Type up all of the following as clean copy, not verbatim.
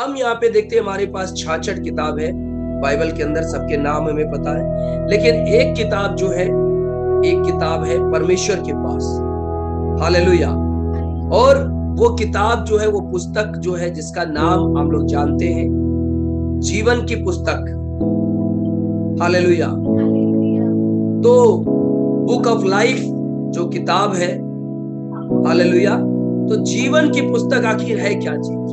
हम यहाँ पे देखते हैं हमारे पास 66 किताब है बाइबल के अंदर, सबके नाम हमें पता है, लेकिन एक किताब जो है, एक किताब है परमेश्वर के पास। हालेलुया। और वो किताब जो है, वो पुस्तक जो है, जिसका नाम हम लोग जानते हैं, जीवन की पुस्तक। हालेलुया। तो बुक ऑफ लाइफ जो किताब है, हालेलुया, तो जीवन की पुस्तक आखिर है क्या चीज?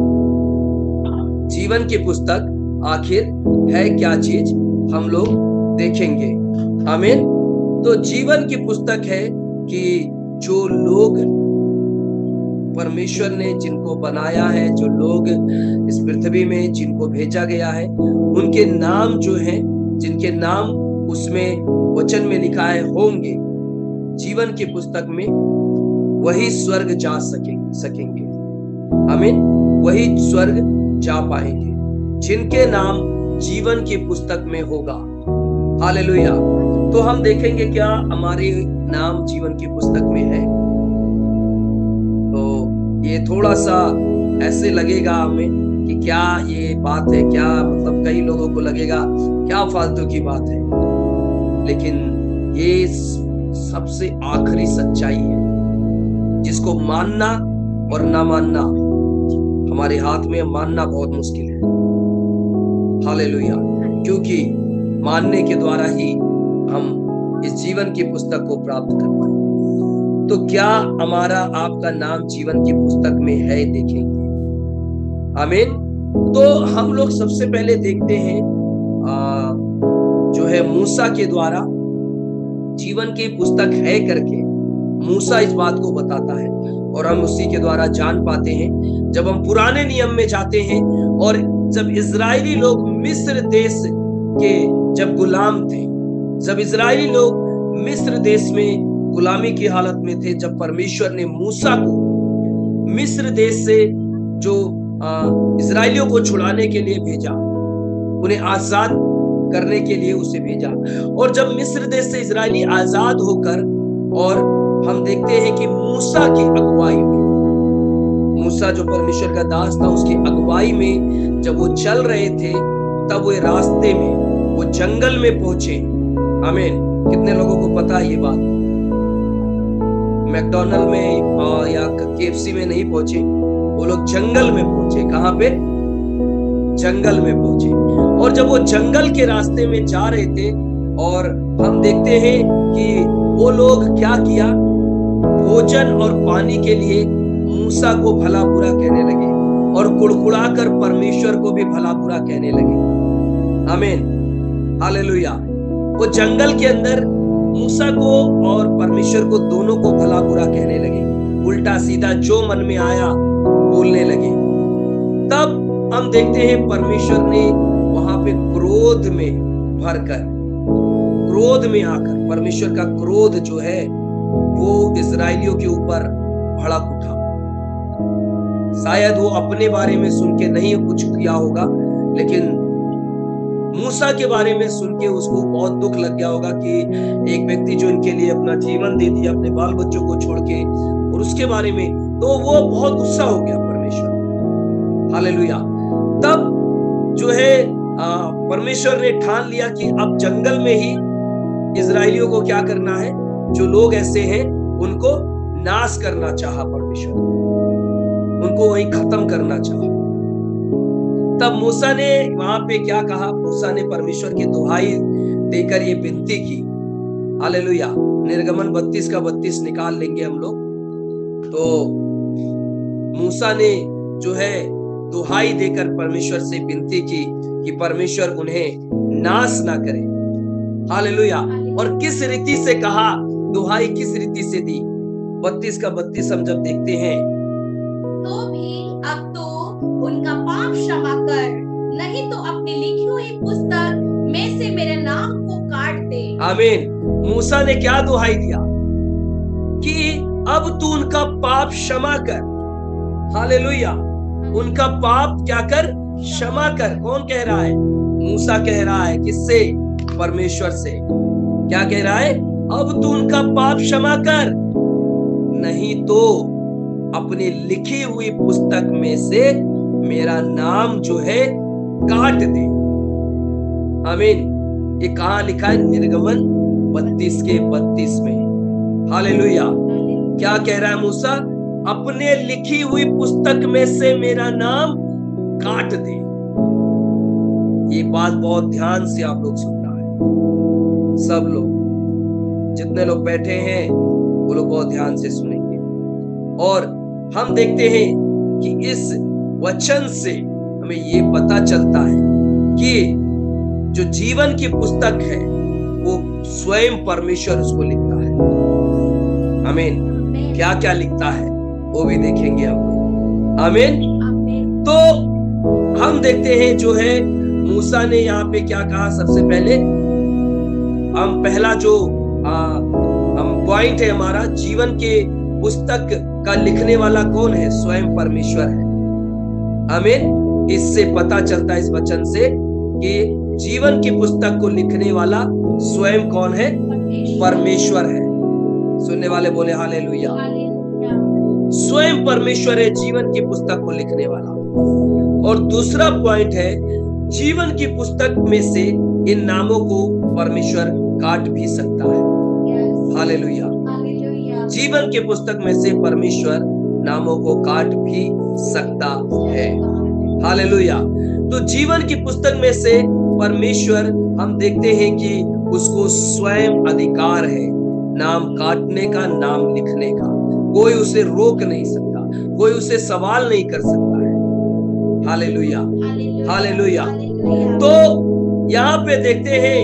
जीवन की पुस्तक आखिर है क्या चीज, हम लोग देखेंगे। आमीन। तो जीवन की पुस्तक है कि जो लोग परमेश्वर ने जिनको बनाया है, जो लोग इस पृथ्वी में जिनको भेजा गया है, उनके नाम जो हैं, जिनके नाम उसमें वचन में लिखा है होंगे जीवन की पुस्तक में, वही स्वर्ग जा सकेंगे। आमीन। वही स्वर्ग जा पाएंगे जिनके नाम जीवन की पुस्तक में होगा। हालेलुया। तो हम देखेंगे क्या हमारे नाम जीवन की पुस्तक में है। तो ये थोड़ा सा ऐसे लगेगा हमें कि क्या ये बात है, क्या मतलब कई लोगों को लगेगा क्या फालतू की बात है, लेकिन ये सबसे आखिरी सच्चाई है जिसको मानना और ना मानना हमारे हाथ में। मानना बहुत मुश्किल है। हालेलुया। क्योंकि मानने के द्वारा ही हम इस जीवन की पुस्तक को प्राप्त कर पाए। तो क्या हमारा आपका नाम जीवन की पुस्तक में है, देखेंगे। आमीन। तो हम लोग सबसे पहले देखते हैं जो है मूसा के द्वारा जीवन की पुस्तक है करके मूसा इस बात को बताता है, और हम उसी के द्वारा जान पाते हैं। जब हम पुराने नियम में जाते हैं और जब इजरायली लोग मिस्र देश के जब गुलाम थे, जब इजरायली लोग मिस्र देश में गुलामी की हालत में थे, जब परमेश्वर ने मूसा को मिस्र देश से जो इजरायलियों को छुड़ाने के लिए भेजा, उन्हें आजाद करने के लिए उसे भेजा, और जब मिस्र देश से इजरायली आजाद होकर, और हम देखते हैं कि मूसा की अगुवाई में, मूसा जो परमेश्वर का दास था, उसकी अगुवाई में जब वो चल रहे थे, तब वो रास्ते में वो जंगल में पहुंचे। आमीन। कितने लोगों को पता है ये बात? मैकडॉनल्ड में या केएफसी में नहीं पहुंचे, वो लोग जंगल में पहुंचे। कहां पे? जंगल में पहुंचे। और जब वो जंगल के रास्ते में जा रहे थे, और हम देखते हैं कि वो लोग क्या किया, भोजन और पानी के लिए मूसा को भला बुरा कहने लगे, और कुड़कुड़ा कर परमेश्वर को भी भला बुरा कहने लगे। आमीन। हालेलुया। वो जंगल के अंदर मूसा को और परमेश्वर को, दोनों को भला बुरा कहने लगे, उल्टा सीधा जो मन में आया बोलने लगे। तब हम देखते हैं परमेश्वर ने वहां पे क्रोध में भरकर, क्रोध में आकर, परमेश्वर का क्रोध जो है वो इजरायलियों के ऊपर भड़क उठा। शायद वो अपने बारे में सुन के नहीं कुछ किया होगा, लेकिन मूसा के बारे में सुन के उसको बहुत दुख लग गया होगा कि एक व्यक्ति जो इनके लिए अपना जीवन दे दिया, अपने बाल बच्चों को छोड़ के, और उसके बारे में तो वो बहुत गुस्सा हो गया परमेश्वर। हालेलुया। तब जो है परमेश्वर ने ठान लिया कि अब जंगल में ही इजरायलियों को क्या करना है, जो लोग ऐसे हैं उनको नाश करना चाहा परमेश्वर, उनको वहीं खत्म करना चाहा। तब मूसा ने वहां पे क्या कहा? मूसा ने परमेश्वर की दुहाई देकर ये विनती की। हालेलुया। निर्गमन 32 का 32 निकाल लेंगे हम लोग। तो मूसा ने जो है दुहाई देकर परमेश्वर से विनती की कि परमेश्वर उन्हें नाश ना करे। हालेलुया। और किस रीति से कहा, दुहाई किस रीति से दी? 32 का 32 हम जब देखते हैं, तो भी अब तो उनका पाप क्षमा कर, नहीं तो अपनी लिखी हुई पुस्तक में से मेरे नाम को काट दे। आमीन। मूसा ने क्या दुहाई दिया कि अब तू उनका पाप क्षमा कर। हालेलुया। उनका पाप क्या कर? क्षमा कर। कौन कह रहा है? मूसा कह रहा है। किससे? परमेश्वर से। क्या कह रहा है? अब तू उनका पाप क्षमा कर, नहीं तो अपनी लिखी हुई पुस्तक में से मेरा नाम जो है काट दे। आमीन। ये कहाँ लिखा है? निर्गमन 32:32 में। हालेलुया। क्या कह रहा है मूसा? अपने लिखी हुई पुस्तक में से मेरा नाम काट दे। ये बात बहुत ध्यान से आप लोग सुनना है। सब लोग, जितने लोग बैठे हैं वो लोग बहुत ध्यान से सुनेंगे। और हम देखते हैं कि इस वचन से हमें ये पता चलता है कि जो जीवन की पुस्तक है वो स्वयं परमेश्वर उसको लिखता है। आमीन। क्या क्या लिखता है वो भी देखेंगे हम लोग। आमीन। तो हम देखते हैं जो है मूसा ने यहाँ पे क्या कहा। सबसे पहले हम पहला जो हम पॉइंट है हमारा, जीवन के पुस्तक का लिखने वाला कौन है? स्वयं परमेश्वर है। आमीन। इससे पता चलता है इस वचन से कि जीवन की पुस्तक को लिखने वाला स्वयं कौन है? परमेश्वर है। सुनने वाले बोले हालेलुया। स्वयं परमेश्वर है जीवन की पुस्तक को लिखने वाला। और दूसरा पॉइंट है, जीवन की पुस्तक में से इन नामों को परमेश्वर काट भी सकता है। हालेलुया। जीवन की पुस्तक में से परमेश्वर नामों को काट भी सकता है। हालेलुया। तो जीवन की पुस्तक में से परमेश्वर, हम देखते हैं कि उसको स्वयं अधिकार है नाम काटने का, नाम लिखने का। कोई उसे रोक नहीं सकता, कोई उसे सवाल नहीं कर सकता है। हालेलुया। हालेलुया। तो यहाँ पे देखते हैं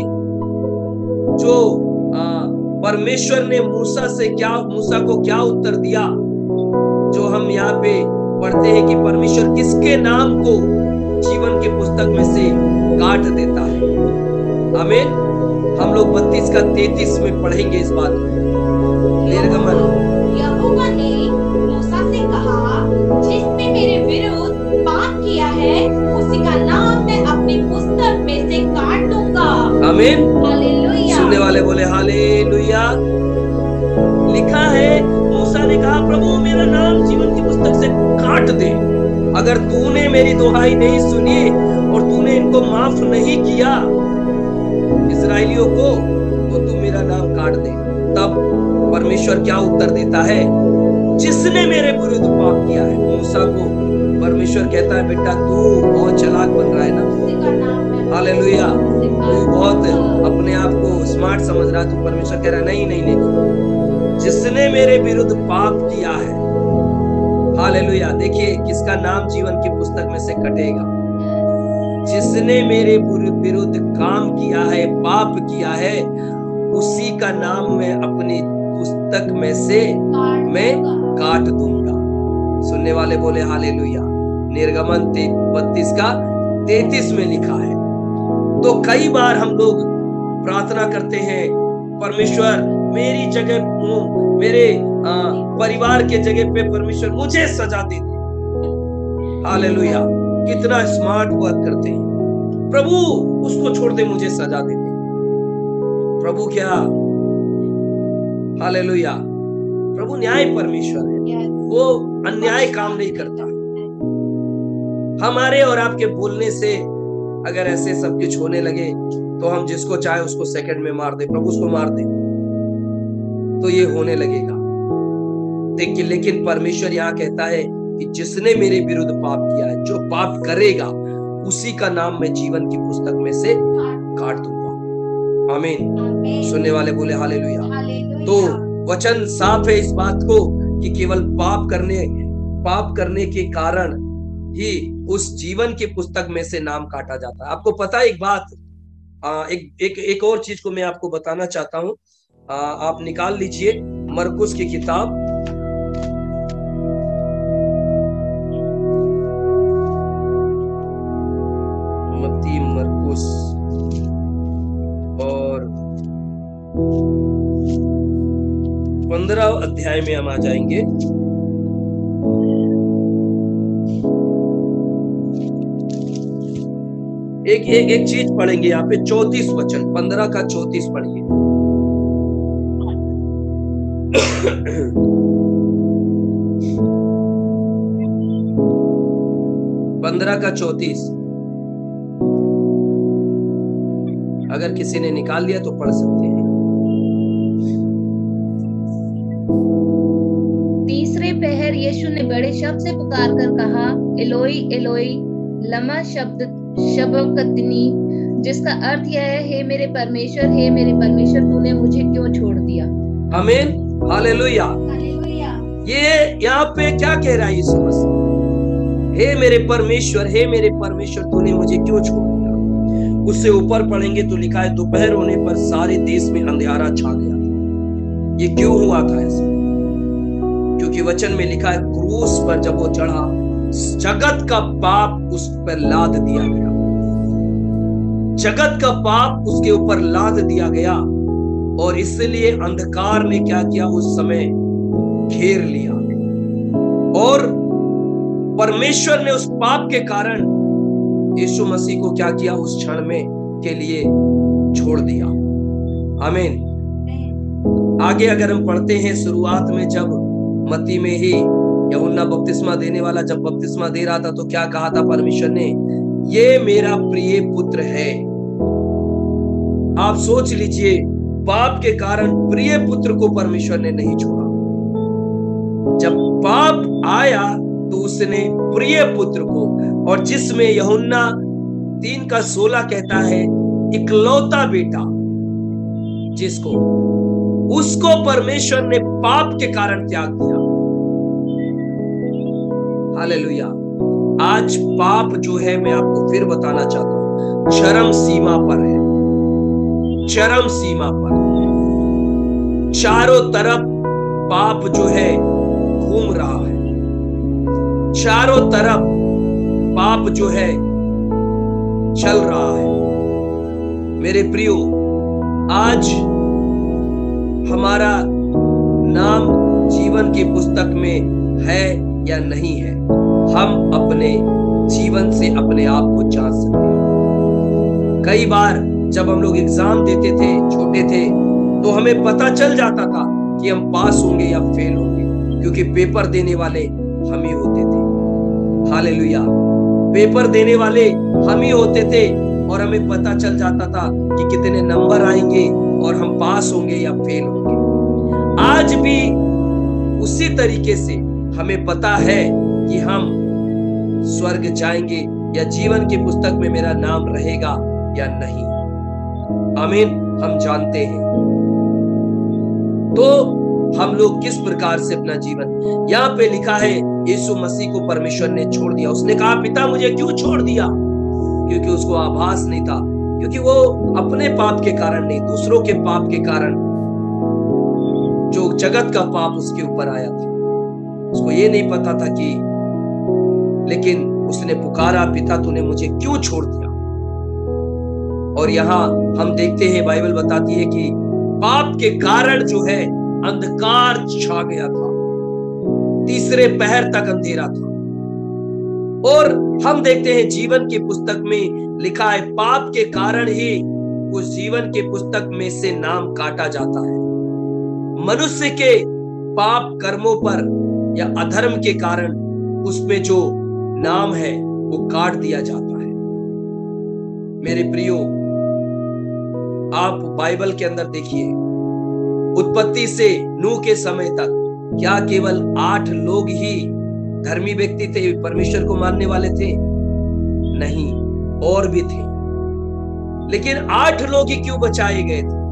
जो परमेश्वर ने मूसा को क्या उत्तर दिया, जो हम यहाँ पे पढ़ते हैं कि परमेश्वर किसके नाम को जीवन की पुस्तक में से काट देता है। आमीन। हम लोग 32:33 में पढ़ेंगे इस बात को। निर्गमन। यहोवा ने मूसा से कहा, जिसने मेरे विरुद्ध पाप किया है उसी का नाम मैं अपनी पुस्तक में से काट दूंगा। आमीन। हालेलुया। सुनने वाले बोले हालेलुया। लिखा है, मूसा ने कहा, प्रभु मेरा नाम जीवन की पुस्तक से काट दे। अगर तूने मेरी दुहाई नहीं सुनी और तूने इनको माफ नहीं किया इस्राएलियों को, तो तू मेरा नाम काट दे। तब परमेश्वर क्या उत्तर देता है? जिसने मेरे विरुद्ध पाप किया है। मूसा को परमेश्वर कहता है, बेटा तू बहुत चालाक बन रहा है ना। हालेलुया। तू बहुत अपने आप को स्मार्ट समझ रहा है। तू परमेश्वर कह रहा है, नहीं नहीं नहीं, जिसने मेरे विरुद्ध पाप किया है। हालेलुया। देखिए किसका नाम जीवन की पुस्तक में से कटेगा? जिसने मेरे विरुद्ध काम किया है, पाप किया है, उसी का नाम मैं अपनी पुस्तक में से मैं काट दूंगा। सुनने वाले बोले हालेलुया। निर्गमन 32:33 में लिखा है। तो कई बार हम लोग प्रार्थना करते हैं, परमेश्वर मेरी जगह, मेरे परिवार के जगह पे परमेश्वर मुझे सजा दे दे। हालेलुया। कितना स्मार्ट वर्क करते हैं। प्रभु उसको छोड़ दे, मुझे सजा दे दे। प्रभु क्या? हालेलुया। प्रभु न्याय परमेश्वर है, वो अन्याय काम नहीं करता। हमारे और आपके बोलने से अगर ऐसे सब कुछ होने लगे तो हम जिसको चाहे उसको सेकंड में मार दे, प्रभु उसको मार दे, तो ये होने लगेगा। देखिए, लेकिन परमेश्वर यहाँ कहता है कि जिसने मेरे विरुद्ध पाप किया है, जो पाप करेगा उसी का नाम मैं जीवन की पुस्तक में से काट दूंगा। आमीन। सुनने वाले बोले हालेलुया। तो वचन साफ है इस बात को कि केवल पाप करने के कारण ही उस जीवन की पुस्तक में से नाम काटा जाता है। आपको पता है एक बात, एक और चीज को मैं आपको बताना चाहता हूं। आप निकाल लीजिए मरकुस की किताब, मत्ती, मरकुस और 15 अध्याय में हम आ जाएंगे। एक चीज पढ़ेंगे यहाँ पे, 34 वचन, 15 का 34 पढ़िए। 15 का 34। अगर किसी ने निकाल लिया तो पढ़ सकते हैं। तीसरे पहर यीशु ने बड़े शब्द से पुकार कर कहा, एलोई एलोई लमा शबक्तनी, जिसका अर्थ यह है, हे मेरे परमेश्वर तूने मुझे क्यों छोड़ दिया। आमीन, हालेलुया। ये यहाँ पे क्या कह रहा है यीशु मसीह? हे मेरे परमेश्वर तूने मुझे क्यों छोड़ दिया। उससे ऊपर पढ़ेंगे तो लिखा है, दोपहर होने पर सारे देश में अंधेरा छा गया था। ये क्यों हुआ था ऐसा? क्योंकि वचन में लिखा है, क्रूस पर जब वो चढ़ा, जगत का पाप उस पर लाद दिया गया। जगत का पाप उसके ऊपर लाद दिया गया और इसलिए अंधकार ने क्या किया, उस समय घेर लिया और परमेश्वर ने उस पाप के कारण यीशु मसीह को क्या किया, उस क्षण में के लिए छोड़ दिया। आमीन। आगे अगर हम पढ़ते हैं, शुरुआत में जब मत्ती में ही यूहन्ना बपतिस्मा देने वाला जब बपतिस्मा दे रहा था तो क्या कहा था परमेश्वर ने, ये मेरा प्रिय पुत्र है। आप सोच लीजिए, पाप के कारण प्रिय पुत्र को परमेश्वर ने नहीं छोड़ा। जब पाप आया तो उसने प्रिय पुत्र को, और जिसमें यूहन्ना 3:16 कहता है, इकलौता बेटा, जिसको उसको परमेश्वर ने पाप के कारण त्याग दिया। हालेलुया। आज पाप जो है, मैं आपको फिर बताना चाहता हूं, चरम सीमा पर है, चरम सीमा पर। चारों तरफ पाप जो है घूम रहा है, चारों तरफ पाप जो है चल रहा है। मेरे प्रियो, आज हमारा नाम जीवन की पुस्तक में है या नहीं है, हम अपने जीवन से अपने आप को जान सकते हैं। कई बार जब हम लोग एग्जाम देते थे, छोटे थे, तो हमें पता चल जाता था कि हम पास होंगे या फेल होंगे, क्योंकि पेपर देने वाले हम ही होते थे। हालेलुया। पेपर देने वाले हम ही होते थे और हमें पता चल जाता था कि कितने नंबर आएंगे और हम पास होंगे या फेल होंगे। आज भी उसी तरीके से हमें पता है कि हम स्वर्ग जाएंगे या जीवन की पुस्तक में मेरा नाम रहेगा या नहीं। आमीन, हम जानते हैं। तो हम लोग किस प्रकार से अपना जीवन, यहाँ पे लिखा है यीशु मसीह को परमेश्वर ने छोड़ दिया। उसने कहा, पिता मुझे क्यों छोड़ दिया? क्योंकि उसको आभास नहीं था, क्योंकि वो अपने पाप के कारण नहीं, दूसरों के पाप के कारण, जो जगत का पाप उसके ऊपर आया था, उसको ये नहीं पता था कि, लेकिन उसने पुकारा, पिता तूने मुझे क्यों छोड़ दिया। और यहाँ हम देखते हैं, बाइबल बताती है कि पाप के कारण जो है अंधकार छा गया था, तीसरे पहर तक अंधेरा था। और हम देखते हैं जीवन की पुस्तक में लिखा है, पाप के कारण ही उस जीवन की पुस्तक में से नाम काटा जाता है। मनुष्य के पाप कर्मों पर या अधर्म के कारण उसमें जो नाम है वो काट दिया जाता है। मेरे प्रियो, आप बाइबल के अंदर देखिए, उत्पत्ति से नूह के समय तक क्या केवल 8 लोग ही धर्मी व्यक्ति थे, परमेश्वर को मानने वाले थे? नहीं, और भी थे। लेकिन 8 लोग ही क्यों बचाए गए थे?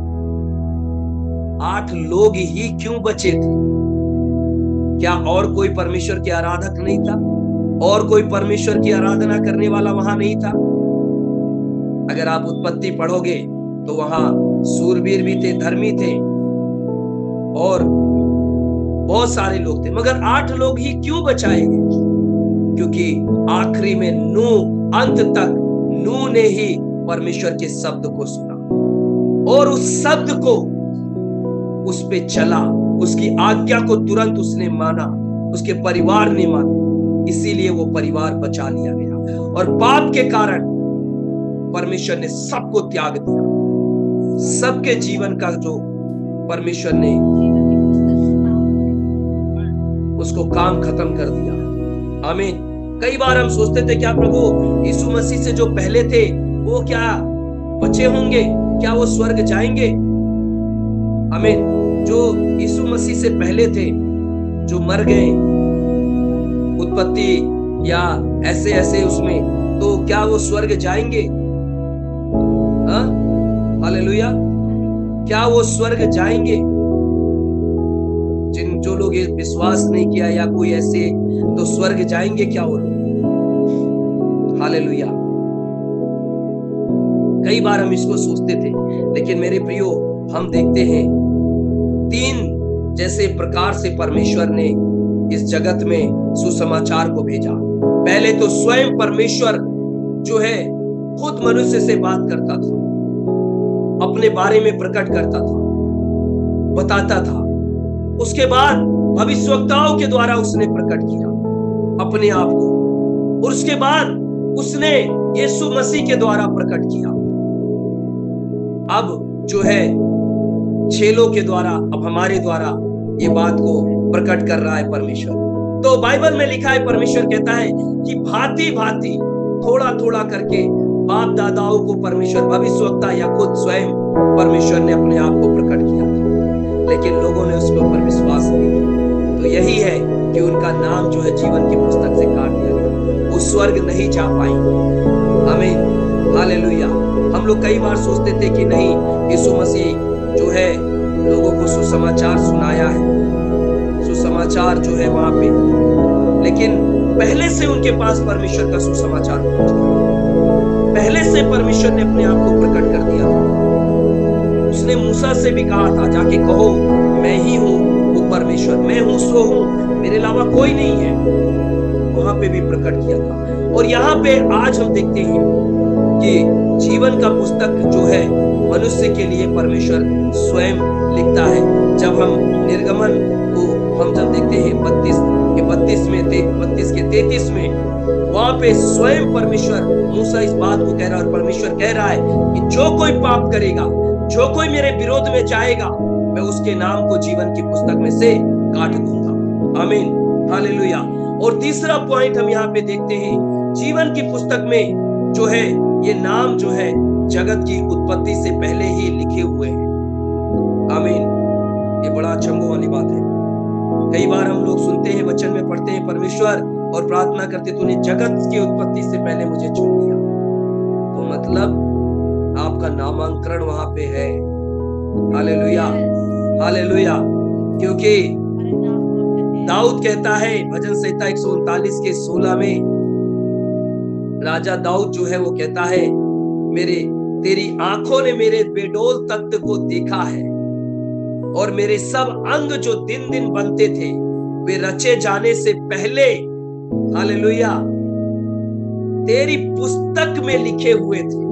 8 लोग ही क्यों बचे थे? क्या और कोई परमेश्वर के आराधक नहीं था? और कोई परमेश्वर की आराधना करने वाला वहां नहीं था? अगर आप उत्पत्ति पढ़ोगे तो वहां सूरवीर भी थे, धर्मी थे और बहुत सारे लोग थे, मगर 8 लोग ही क्यों बचाए गए? क्योंकि आखिरी में नूह, अंत तक नूह ने ही परमेश्वर के शब्द को सुना और उस शब्द को, उस पे चला, उसकी आज्ञा को तुरंत उसने माना, उसके परिवार ने माना, इसीलिए वो परिवार बचा लिया गया। और पाप के कारण परमेश्वर ने सबको त्याग दिया, सबके जीवन का जो परमेश्वर ने उसको काम खत्म कर दिया। आमीन। कई बार हम सोचते थे क्या प्रभु यीशु मसीह से जो पहले थे वो क्या बचे होंगे, क्या वो स्वर्ग जाएंगे? आमीन। जो यीशु मसीह से पहले थे, जो मर गए उत्पत्ति या ऐसे ऐसे उसमें, तो क्या वो स्वर्ग जाएंगे? हालेलुया। क्या वो स्वर्ग जाएंगे? जो लोग ये विश्वास नहीं किया या कोई ऐसे, तो स्वर्ग जाएंगे क्या वो लोग? हालेलुया। कई बार हम इसको सोचते थे, लेकिन मेरे प्रियो हम देखते हैं 3 जैसे प्रकार से परमेश्वर ने इस जगत में सुसमाचार को भेजा। पहले तो स्वयं परमेश्वर जो है खुद मनुष्य से बात करता था, अपने बारे में प्रकट करता था, बताता था। उसके बाद भविष्यवक्ताओं के द्वारा उसने प्रकट किया अपने आप को, और उसके बाद उसने यीशु मसीह के द्वारा प्रकट किया। अब जो है चेलों के द्वारा, अब हमारे द्वारा ये बात को प्रकट कर रहा है परमेश्वर। तो बाइबल में लिखा है, परमेश्वर कहता है कि भांति भांति थोड़ा थोड़ा करके बाप दादाओं को परमेश्वर, भविष्यवक्ता या खुद स्वयं परमेश्वर ने अपने आप को प्रकट किया था, लेकिन लोगों ने उसके ऊपर विश्वास नहीं किया। तो यही है कि उनका नाम जो है जीवन की पुस्तक से काट दिया गया, वो स्वर्ग नहीं जा पाएंगे। आमीन, हालेलुया। हम लोग कई बार सोचते थे कि नहीं, यीशु मसीह जो है लोगों को सुसमाचार सुनाया है, सुसमाचार जो है वहां पे, लेकिन पहले से उनके पास परमेश्वर का सुसमाचार पहुंच गया। पहले से परमेश्वर ने अपने आप को प्रकट कर दिया था। उसने मूसा से भी कहा था, जाके कहो मैं ही हूँ वो परमेश्वर, मैं हूँ सो हूँ, मेरे अलावा कोई नहीं है। वहां पे भी प्रकट किया था। और यहाँ पे आज हम देखते हैं कि जीवन का पुस्तक जो है मनुष्य के लिए परमेश्वर स्वयं लिखता है। जब हम निर्गमन को हम जब देखते हैं 32 के 33 में, वहां पे स्वयं परमेश्वर मूसा इस बात को कह रहा है, और परमेश्वर कह रहा है कि जो कोई पाप करेगा, जो कोई मेरे विरोध में जाएगा, मैं उसके नाम को जीवन की पुस्तक में से काट दूंगा। आमीन, हालेलुया। और तीसरा पॉइंट हम यहाँ पे देखते हैं, जीवन की पुस्तक में जो है ये नाम जो है जगत की उत्पत्ति से पहले ही लिखे हुए हैं। आमीन, ये बड़ा अचंभों वाली बात है। कई बार हम लोग सुनते हैं, वचन में पढ़ते हैं परमेश्वर, और प्रार्थना करते, तूने जगत की उत्पत्ति से पहले मुझे चुन लिया। तो मतलब आपका नामांकन वहां पे है। Hallelujah, hallelujah. क्योंकि दाऊद कहता है भजन संहिता 139 के 16 में, राजा दाऊद जो है वो कहता है, तेरी आंखों ने मेरे बेडोल तख्त को देखा है, और मेरे सब अंग जो दिन दिन बनते थे वे रचे जाने से पहले, हालेलुया, तेरी पुस्तक में लिखे हुए थे।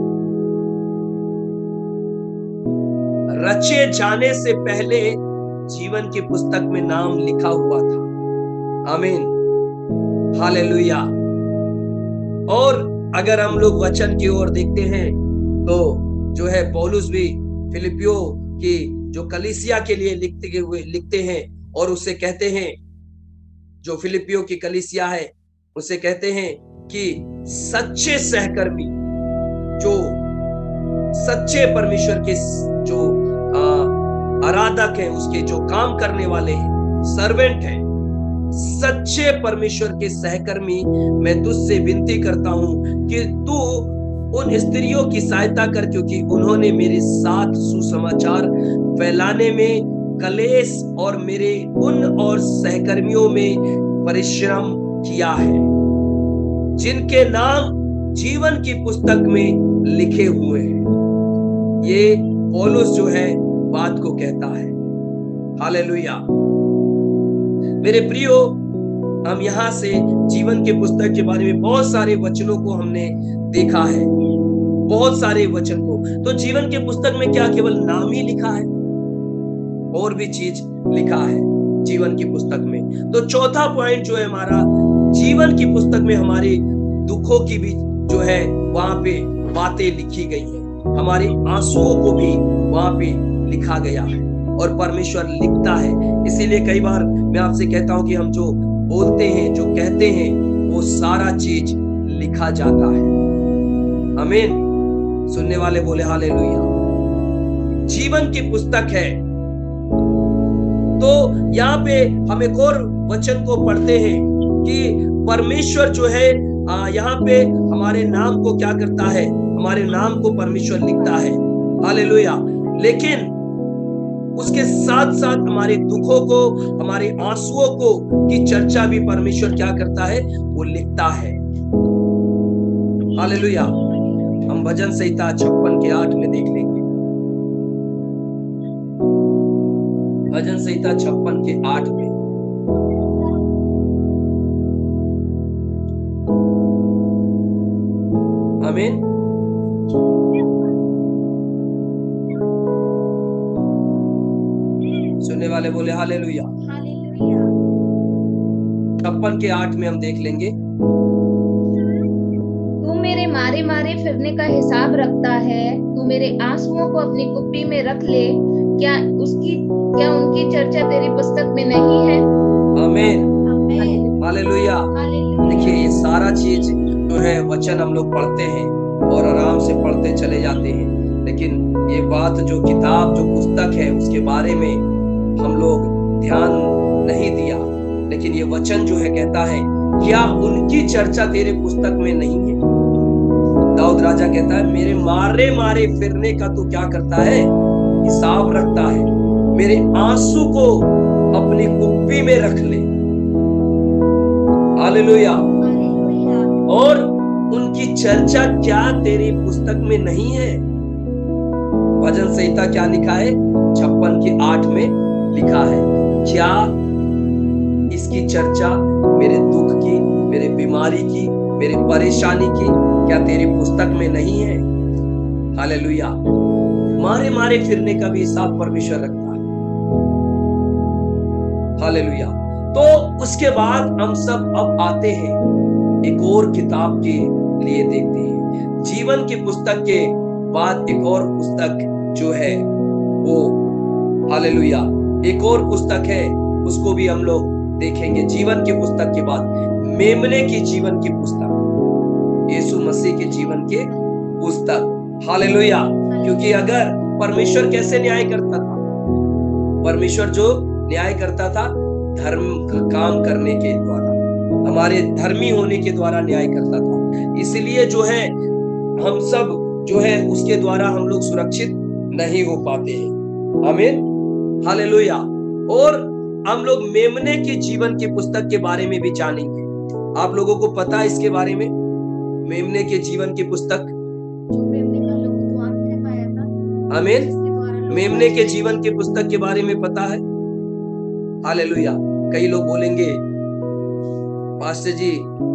रचे जाने से पहले जीवन की पुस्तक में नाम लिखा हुआ था। आमीन, हालेलुया। और अगर हम लोग वचन की ओर देखते हैं तो जो है पौलुस भी फिलिपियो की जो कलीसिया के लिए लिखते हैं, और उससे कहते हैं, जो फिलिपियो की कलीसिया है उसे कहते हैं कि सच्चे सहकर्मी, जो सच्चे परमेश्वर के जो आराधक हैं, उसके जो काम करने वाले हैं, सर्वेंट हैं, सच्चे परमेश्वर के सहकर्मी, मैं तुझसे विनती करता हूं कि तू उन स्त्रियों की सहायता कर, क्योंकि उन्होंने मेरे साथ सुसमाचार फैलाने में कलेश और मेरे उन और सहकर्मियों में परिश्रम किया है, जिनके नाम जीवन की पुस्तक में लिखे हुए हैं। ये पौलुस जो है बात को कहता है। हालेलुया। मेरे प्रियो, हम यहाँ से जीवन की पुस्तक के बारे में बहुत सारे वचनों को हमने देखा है, बहुत सारे वचन को। तो जीवन की पुस्तक में क्या केवल नाम ही लिखा है? और भी चीज लिखा है जीवन की पुस्तक में। तो चौथा पॉइंट जो है हमारा, जीवन की पुस्तक में हमारे दुखों की भी जो है वहां पे बातें लिखी गई हैं, हमारे आंसुओं को भी वहां पे लिखा गया है, और परमेश्वर लिखता है। इसीलिए कई बार मैं आपसे कहता हूं कि हम जो बोलते हैं, जो कहते हैं, वो सारा चीज लिखा जाता है। आमीन। सुनने वाले बोले हालेलुया। जीवन की पुस्तक है। तो यहाँ पे हम एक और वचन को पढ़ते हैं कि परमेश्वर जो है यहाँ पे हमारे नाम को क्या करता है, हमारे नाम को परमेश्वर लिखता है। हालेलुया। लेकिन उसके साथ साथ हमारे दुखों को, हमारे आंसुओं को की चर्चा भी परमेश्वर क्या करता है, वो लिखता है। हालेलुया। हम भजन संहिता 56 के 8 में देख लेंगे। भजन संहिता 56 के 8 में। आमीन। सुनने वाले बोले हालेलुया। 56 के 8 में हम देख लेंगे। तू मेरे मारे मारे फिरने का हिसाब रखता है, तू मेरे आंसुओं को अपनी कुप्पी में रख ले, क्या उनकी चर्चा तेरी पुस्तक में नहीं है? आमीन। हालेलुया। देखिए ये सारा चीज जो है वचन हम लोग पढ़ते हैं और आराम से पढ़ते चले जाते हैं, लेकिन ये बात जो किताब, जो पुस्तक है, उसके बारे में हम लोग ध्यान नहीं दिया। लेकिन ये वचन जो है कहता है, क्या उनकी चर्चा तेरे पुस्तक में नहीं है? दाऊद राजा कहता है, मेरे मारे मारे फिरने का तू क्या करता है, हिसाब रखता है, मेरे आंसू को अपनी कुप्पी में रख ले। हालेलुया। और उनकी चर्चा क्या तेरी पुस्तक में नहीं है? भजन संहिता क्या लिखा है? 56 के 8 में लिखा है, क्या इसकी चर्चा मेरे दुख की, मेरे बीमारी की, मेरे परेशानी की क्या तेरी पुस्तक में नहीं है? हालेलुया। मारे मारे फिरने का भी हिसाब परमेश्वर रखता है। हालेलुया। तो उसके बाद हम सब अब आते हैं एक और किताब के लिए, देखते हैं जीवन की पुस्तक के बाद एक और पुस्तक जो है वो, हालेलुया, एक और पुस्तक है, उसको भी हम लोग देखेंगे। जीवन की पुस्तक के बाद मेमने की जीवन की पुस्तक, यीशु मसीह के जीवन के पुस्तक। हालेलुया। क्योंकि अगर परमेश्वर कैसे न्याय करता था, परमेश्वर जो न्याय करता था धर्म का काम करने के द्वारा, हमारे धर्मी होने के द्वारा न्याय करता था। इसलिए जो है हम सब जो है उसके द्वारा हम लोग सुरक्षित नहीं हो पाते हैं। आमीन। हालेलुया। और हम लोग मेमने के जीवन की पुस्तक के बारे में भी जानेंगे। आप लोगों को पता है इसके बारे में, मेमने के जीवन की पुस्तक? आमीन। मेमने के जीवन की पुस्तक के बारे में पता है? हालेलुया। कई लोग बोलेंगे पास्टर जी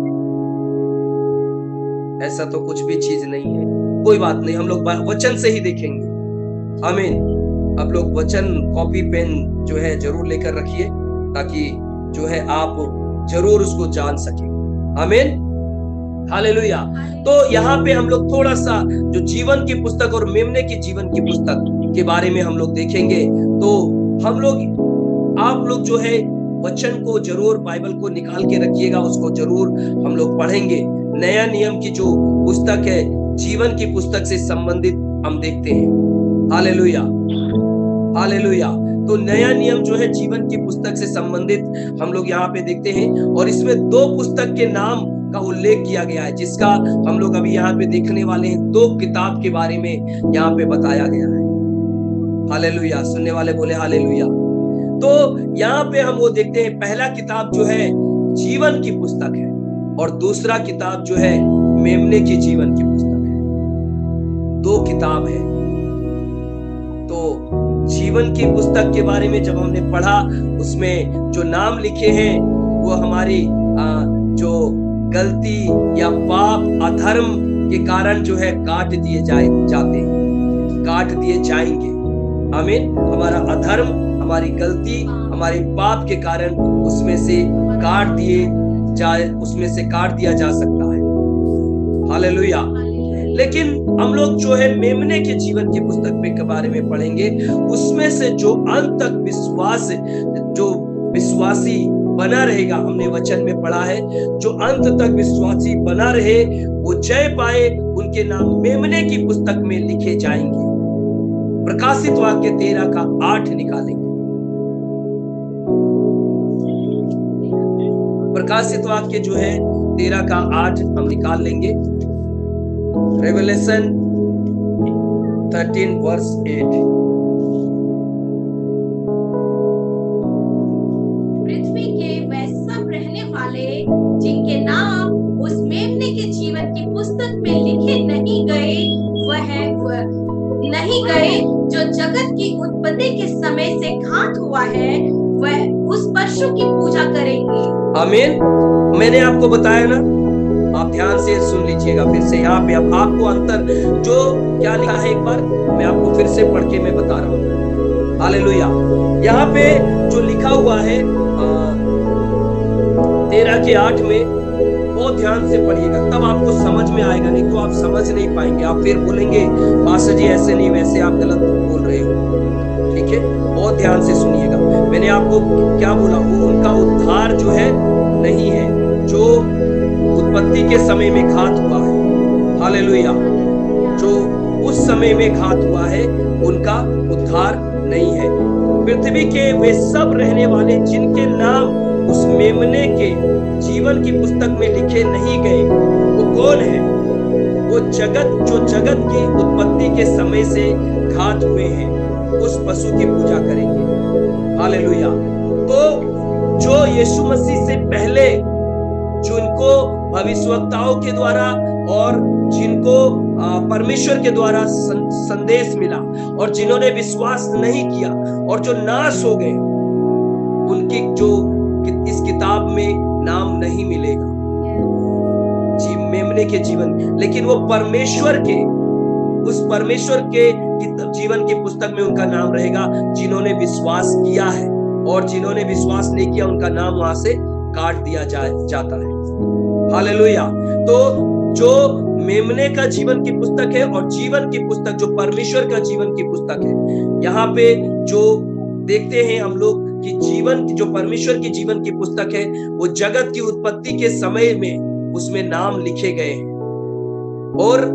ऐसा तो कुछ भी चीज नहीं है। कोई बात नहीं, हम लोग वचन से ही देखेंगे। आमीन। आप लोग वचन कॉपी पेन जो है जरूर लेकर रखिए, ताकि जो है आप जरूर उसको जान सके। आमीन। हालेलुया। तो यहाँ पे हम लोग थोड़ा सा जो जीवन की पुस्तक और मेमने की जीवन की पुस्तक के बारे में हम लोग देखेंगे। तो हम लोग, आप लोग जो है वचन को जरूर, बाइबल को निकाल के रखिएगा, उसको जरूर हम लोग पढ़ेंगे। नया नियम की जो पुस्तक है, जीवन की पुस्तक से संबंधित हम देखते हैं। हालेलुया। हालेलुया। तो नया नियम जो है जीवन की पुस्तक से संबंधित हम लोग यहाँ पे देखते हैं, और इसमें 2 पुस्तक के नाम का उल्लेख किया गया है, जिसका हम लोग अभी यहाँ पे देखने वाले हैं। 2 किताब के बारे में यहाँ पे बताया गया है। हालेलुया। सुनने वाले बोले हालेलुया। तो यहाँ पे हम वो देखते हैं, पहला किताब जो है जीवन की पुस्तक है, और दूसरा किताब जो है मेमने की जीवन की पुस्तक है। 2 किताब है। तो जीवन की पुस्तक के बारे में जब हमने पढ़ा, उसमें जो नाम लिखे हैं वो हमारी जो गलती या पाप, अधर्म के कारण जो है काट दिए जाते हैं, काट दिए जाएंगे। आमीन। हमारा अधर्म, हमारी गलती, हमारे पाप के कारण उसमें से काट दिया जा सकता है। हालेलुया। लेकिन हम लोग जो है मेमने के जीवन की पुस्तक के बारे में पढ़ेंगे, उसमें से जो अंत तक विश्वासी बना रहेगा। हमने वचन में पढ़ा है, जो अंत तक विश्वासी बना रहे वो जय पाए, उनके नाम मेमने की पुस्तक में लिखे जाएंगे। प्रकाशित वाक्य 13:8 निकालेंगे। प्रकाशित वाक्य जो है 13:8 हम निकाल लेंगे। रेवलेशन 13:8। पृथ्वी के वह सब रहने वाले जिनके नाम उस मेमने के जीवन की पुस्तक में लिखे नहीं गए, जो जगत की उत्पत्ति के समय से घात हुआ है, वह उस पशु की पूजा करेंगे। आमीन। मैंने आपको बताया ना, आप ध्यान से सुन लीजिएगा फिर से। यहाँ पे अब आपको अंतर जो क्या लिखा है, एक बार मैं आपको फिर से पढ़ के मैं बता रहा हूँ। हालेलुया। यहाँ पे जो लिखा हुआ है 13:8 में, बहुत ध्यान से पढ़िएगा, तब आपको समझ में आएगा, नहीं तो आप समझ नहीं पाएंगे। आप फिर बोलेंगे पास्टर जी ऐसे नहीं, वैसे आप गलत बोल रहे हो। ठीक है, बहुत ध्यान से सुनिएगा। मैंने आपको क्या बोला, वो उनका उद्धार जो है नहीं है, जो उत्पत्ति के समय में घात हुआ है। हालेलुया। जो उस समय में घात हुआ है, उनका उद्धार नहीं है। पृथ्वी के वे सब रहने वाले जिनके नाम उस मेमने के जीवन की पुस्तक में लिखे नहीं गए, वो कौन है? वो जो जगत की उत्पत्ति के समय से घात हुए हैं, उस पशु की पूजा करेंगे। हालेलुया। तो जो यीशु मसीह से पहले, जिनको भविष्यवक्ताओं के द्वारा और जिनको परमेश्वर के द्वारा संदेश मिला और जिन्होंने विश्वास नहीं किया और जो नाश हो गए, उनकी जो इस किताब में नाम नहीं मिलेगा मेमने के जीवन। लेकिन वो परमेश्वर के, उस परमेश्वर के जीवन की पुस्तक में उनका नाम रहेगा, जिन्होंने विश्वास किया है। और जिन्होंने विश्वास नहीं किया, उनका नाम वहां से काट दिया जाता है। हालेलुया। तो जो मेमने का जीवन की पुस्तक है और जीवन की पुस्तक जो परमेश्वर का जीवन की पुस्तक है, यहाँ पे जो देखते हैं हम लोग कि जीवन जो परमेश्वर की जीवन की पुस्तक है, वो जगत की उत्पत्ति के समय में उसमें नाम लिखे गए हैं। और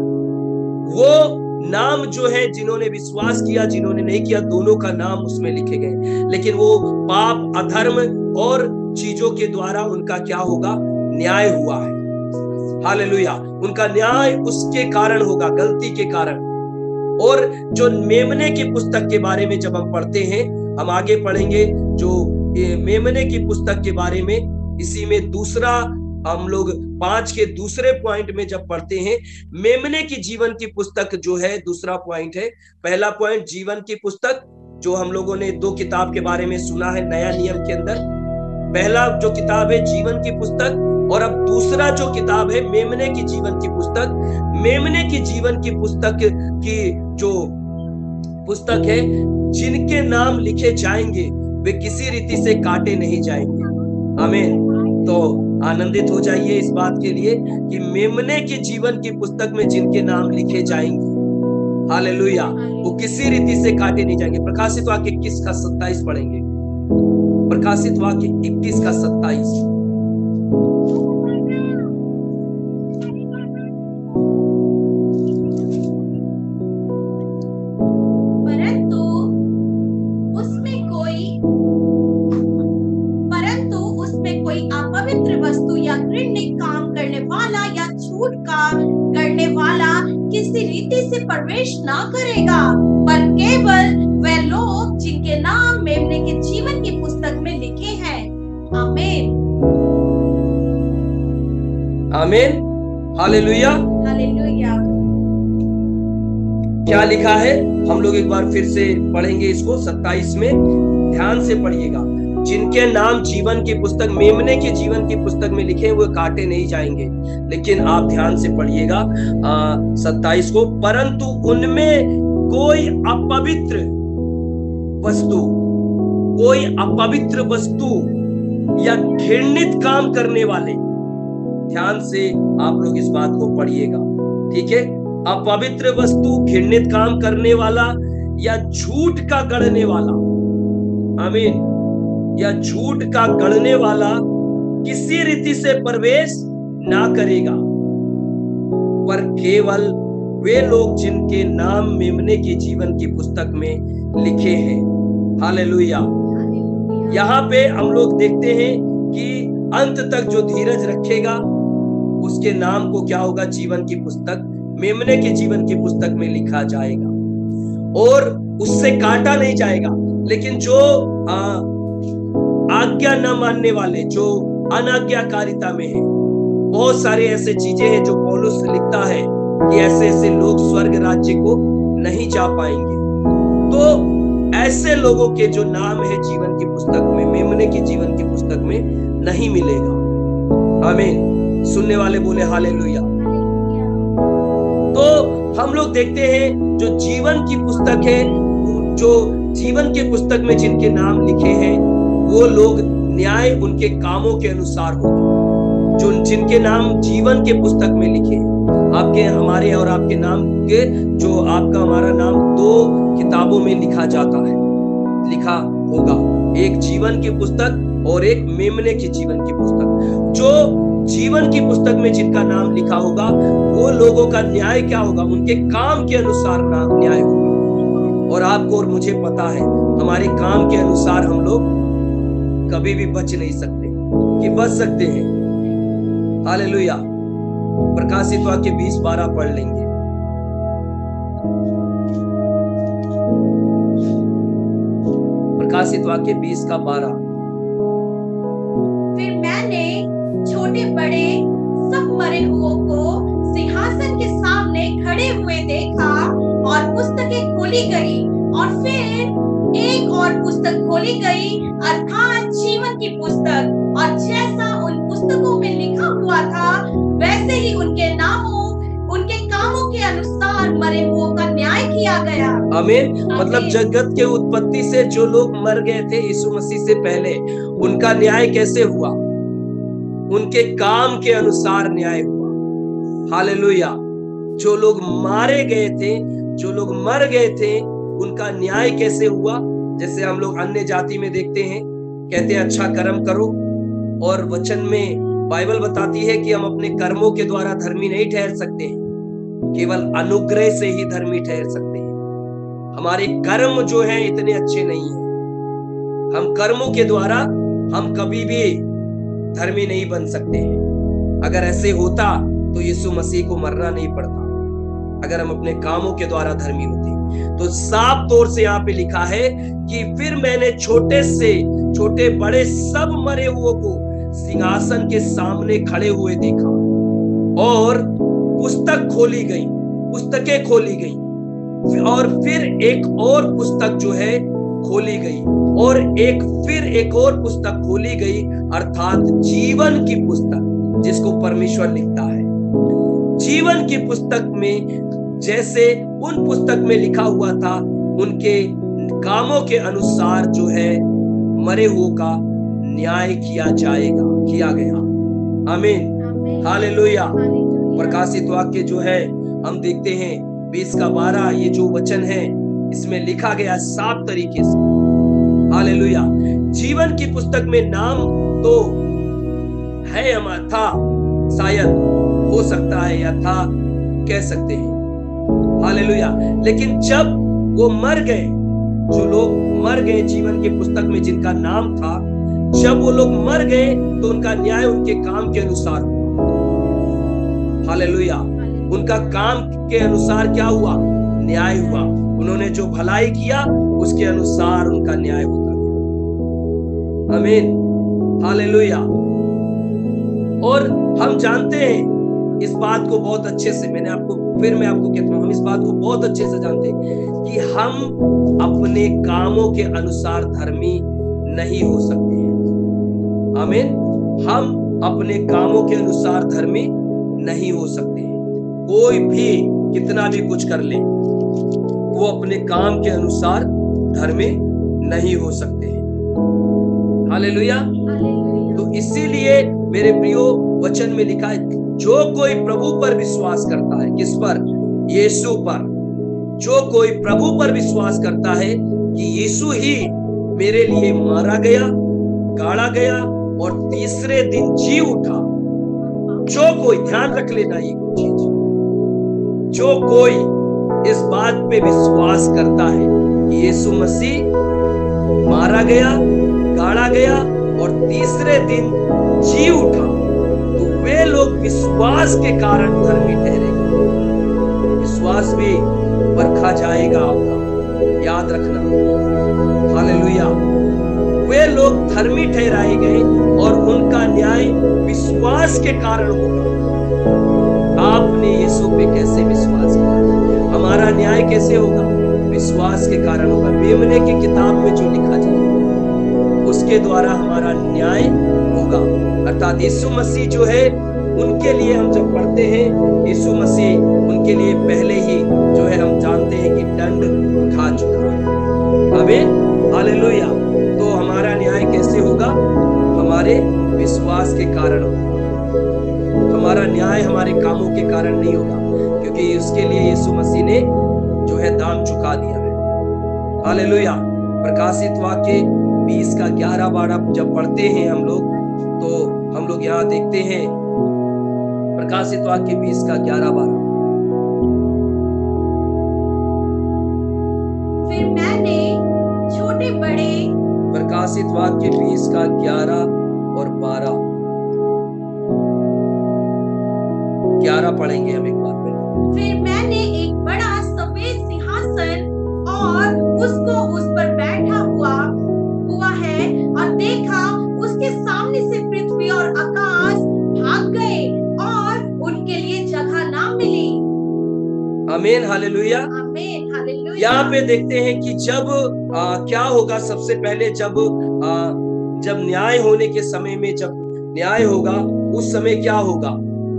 वो नाम जो है, जिन्होंने विश्वास किया, जिन्होंने नहीं किया, दोनों का नाम उसमें लिखे गए। लेकिन वो पाप, अधर्म और चीजों के द्वारा उनका क्या होगा? न्याय हुआ है। हालेलुया। उनका न्याय उसके कारण होगा, गलती के कारण। और जो मेमने की पुस्तक के बारे में जब हम पढ़ते हैं, हम आगे पढ़ेंगे जो मेमने की पुस्तक के बारे में, इसी में दूसरा हम लोग 5 के दूसरे पॉइंट में जब पढ़ते हैं, मेमने की जीवन की पुस्तक जो है दूसरा पॉइंट है। पहला पॉइंट जीवन की पुस्तक, जो हम लोगों ने 2 किताब के बारे में सुना है नया नियम के अंदर। पहला जो किताब है जीवन की पुस्तक, और अब दूसरा जो किताब है मेमने की जीवन की पुस्तक। मेमने की जीवन की पुस्तक की जो पुस्तक है, जिनके नाम लिखे जाएंगे वे किसी रीति से काटे नहीं जाएंगे। आमीन। तो आनंदित हो जाइए इस बात के लिए कि मेमने की जीवन की पुस्तक में जिनके नाम लिखे जाएंगे, हालेलुया, वो किसी रीति से काटे नहीं जाएंगे। प्रकाशित वाक्य 21:27 पढ़ेंगे। प्रकाशित वाक्य 21:27। प्रवेश ना करेगा, पर केवल वे लोग जिनके नाम मेमने के जीवन की पुस्तक में लिखे हैं। आमीन। आमीन। हालेलुया। हालेलुया। क्या लिखा है हम लोग एक बार फिर से पढ़ेंगे इसको। 27 में ध्यान से पढ़िएगा। जिनके नाम जीवन की पुस्तक, मेमने के जीवन की पुस्तक में लिखे, वो काटे नहीं जाएंगे। लेकिन आप ध्यान से पढ़िएगा 27 को। परंतु उनमें कोई अपवित्र वस्तु या घृणित काम करने वाले, ध्यान से आप लोग इस बात को पढ़िएगा, ठीक है। अपवित्र वस्तु, घृणित काम करने वाला या झूठ का गढ़ने वाला, आमीन, या झूठ का गढ़ने वाला किसी रीति से प्रवेश ना करेगा, पर केवल वे लोग जिनके नाम मेमने के जीवन की पुस्तक में लिखे हैं। हालेलुया। यहाँ पे हम लोग देखते हैं कि अंत तक जो धीरज रखेगा उसके नाम को क्या होगा, जीवन की पुस्तक, मेमने के जीवन की पुस्तक में लिखा जाएगा और उससे काटा नहीं जाएगा। लेकिन जो आज्ञा न मानने वाले, जो अनाज्ञाकारिता में है, बहुत सारे ऐसे चीजें हैं जो पौलुस लिखता है कि ऐसे ऐसे लोग स्वर्ग राज्य को नहीं जा पाएंगे। तो ऐसे लोगों के जो नाम है जीवन की पुस्तक में, मेमने की जीवन की पुस्तक में नहीं मिलेगा। आमीन। सुनने वाले बोले हालेलुया। तो हम लोग देखते हैं जो जीवन की पुस्तक है, जो जीवन की पुस्तक में जिनके नाम लिखे हैं वो लोग न्याय उनके कामों के अनुसार होगा। जो जिनके नाम जीवन के पुस्तक में लिखे हैं, आपके, हमारे और आपके नाम के, जो आपका हमारा नाम 2 किताबों में लिखा जाता है, लिखा होगा, एक जीवन की पुस्तक और एक मेमने की जीवन की पुस्तक। जो जीवन की पुस्तक में जिनका नाम लिखा होगा वो लोगों का न्याय क्या होगा, उनके काम के अनुसार न्याय होगा। और आपको और मुझे पता है हमारे काम के अनुसार हम लोग कभी भी बच नहीं सकते कि बच सकते हैं। हालेलुया। प्रकाशित वाक्य 20:12 पढ़ लेंगे। प्रकाशित वाक्य 20:12। फिर मैंने छोटे बड़े सब मरे हुओं को सिंहासन के सामने खड़े हुए देखा और पुस्तकें खोली गई और फिर एक और पुस्तक खोली गई, अर्थात जीवन की पुस्तक, और जैसा उन पुस्तकों में लिखा हुआ था वैसे ही उनके नामों, उनके कामों के अनुसार मरे हुओं का न्याय किया गया। आमीन। मतलब जगत के उत्पत्ति से जो लोग मर गए थे यीशु मसीह से पहले, उनका न्याय कैसे हुआ, उनके काम के अनुसार न्याय हुआ। हालेलुया। जो लोग मारे गए थे, जो लोग मर गए थे, उनका न्याय कैसे हुआ। जैसे हम लोग अन्य जाति में देखते हैं, कहते हैं अच्छा कर्म करो, और वचन में बाइबल बताती है कि हम अपने कर्मों के द्वारा धर्मी नहीं ठहर सकते हैं, केवल अनुग्रह से ही धर्मी ठहर सकते हैं। हमारे कर्म जो हैं इतने अच्छे नहीं हैं, हम कर्मों के द्वारा हम कभी भी धर्मी नहीं बन सकते हैं। अगर ऐसे होता तो यीशु मसीह को मरना नहीं पड़ता, अगर हम अपने कामों के द्वारा धर्मी होते। तो साफ तौर से यहाँ पे लिखा है कि फिर मैंने छोटे से छोटे बड़े सब मरे हुओं को सिंहासन के सामने खड़े हुए देखा और पुस्तक खोली गई, पुस्तकें खोली गई, और फिर एक और पुस्तक जो है खोली गई, और फिर एक और पुस्तक खोली गई, अर्थात जीवन की पुस्तक, जिसको परमेश्वर लिखता है। जीवन की पुस्तक में जैसे उन पुस्तक में लिखा हुआ था, उनके कामों के अनुसार जो है मरे हुओं का न्याय किया जाएगा, किया गया। आमीन। हालेलुया। प्रकाशित वाक्य जो है हम देखते हैं 20:12, ये जो वचन है इसमें लिखा गया साफ तरीके से। हालेलुया। जीवन की पुस्तक में नाम तो है हमारा, था, शायद हो सकता है या था, कह सकते हैं। हालेलुया। लेकिन जब वो मर गए, जो लोग मर गए जीवन की पुस्तक में जिनका नाम था, जब वो लोग मर गए तो उनका न्याय उनके काम के अनुसार हुआ। हालेलुया। उनका काम के अनुसार क्या हुआ, न्याय हुआ। उन्होंने जो भलाई किया उसके अनुसार उनका न्याय होता गया। आमीन। हालेलुया। और हम जानते हैं इस बात को बहुत अच्छे से, मैं आपको कहता हूं, हम इस बात को बहुत अच्छे से जानते हैं कि हम अपने कामों के अनुसार धर्मी नहीं हो सकते हैं। आमीन। हम अपने कामों के अनुसार धर्मी नहीं हो सकते हैं। कोई भी कितना भी कुछ कर ले, वो अपने काम के अनुसार धर्मी नहीं हो सकते हैं। हालेलुया। तो इसीलिए मेरे प्रियो वचन में लिखा है, जो कोई प्रभु पर विश्वास करता है, किस पर, यीशु पर, जो कोई प्रभु पर विश्वास करता है कि यीशु ही मेरे लिए मारा गया गाड़ा गया और तीसरे दिन जी उठा। जो कोई, ध्यान रख लेना ये चीज, जो कोई इस बात पे विश्वास करता है कि यीशु मसीह मारा गया, गाड़ा गया और तीसरे दिन जी उठा, तो वे लोग विश्वास के कारण धर्मी ठहरेंगे। विश्वास भी परखा जाएगा आपका, याद रखना। हालेलुया। वे लोग धर्मी ठहराए गए और उनका न्याय विश्वास के कारण होगा। आपने यीशु पे कैसे विश्वास किया, हमारा न्याय कैसे होगा? विश्वास के कारण होगा। मेमने की किताब में जो लिखा जाएगा उसके द्वारा हमारा न्याय होगा। अर्थात यीशु मसीह जो है, उनके लिए हम जब पढ़ते हैं, यीशु मसीह उनके लिए पहले ही जो है हम जानते हैं कि दंड उठा चुका है। आमीन, हालेलुया। तो हमारा न्याय कैसे होगा? हमारे विश्वास के कारण होगा। हमारा न्याय हमारे कामों के कारण नहीं होगा, क्योंकि उसके लिए यीशु मसीह ने जो है दाम चुका दिया है। हालेलुया। प्रकाशित वाक्य 20 का 11-12 जब पढ़ते हैं हम लोग, तो हम लोग यहाँ देखते हैं प्रकाशित वाक्य 20 का 11-12। फिर मैंने छोटे बड़े, प्रकाशित वाक्य 20 का 11 और 12, 11 पढ़ेंगे हम एक बार पहले। फिर मैंने एक बड़ा सफेद सिंहासन और उसको उस पर बैठा हुआ है और देखा, उसके सामने से पृथ्वी और आकाश भाग गए और उनके लिए जगह ना मिली। आमीन, हालेलुया। आमीन, हालेलुया। यहाँ पे देखते हैं कि जब क्या होगा। सबसे पहले जब न्याय होने के समय में, जब न्याय होगा उस समय क्या होगा?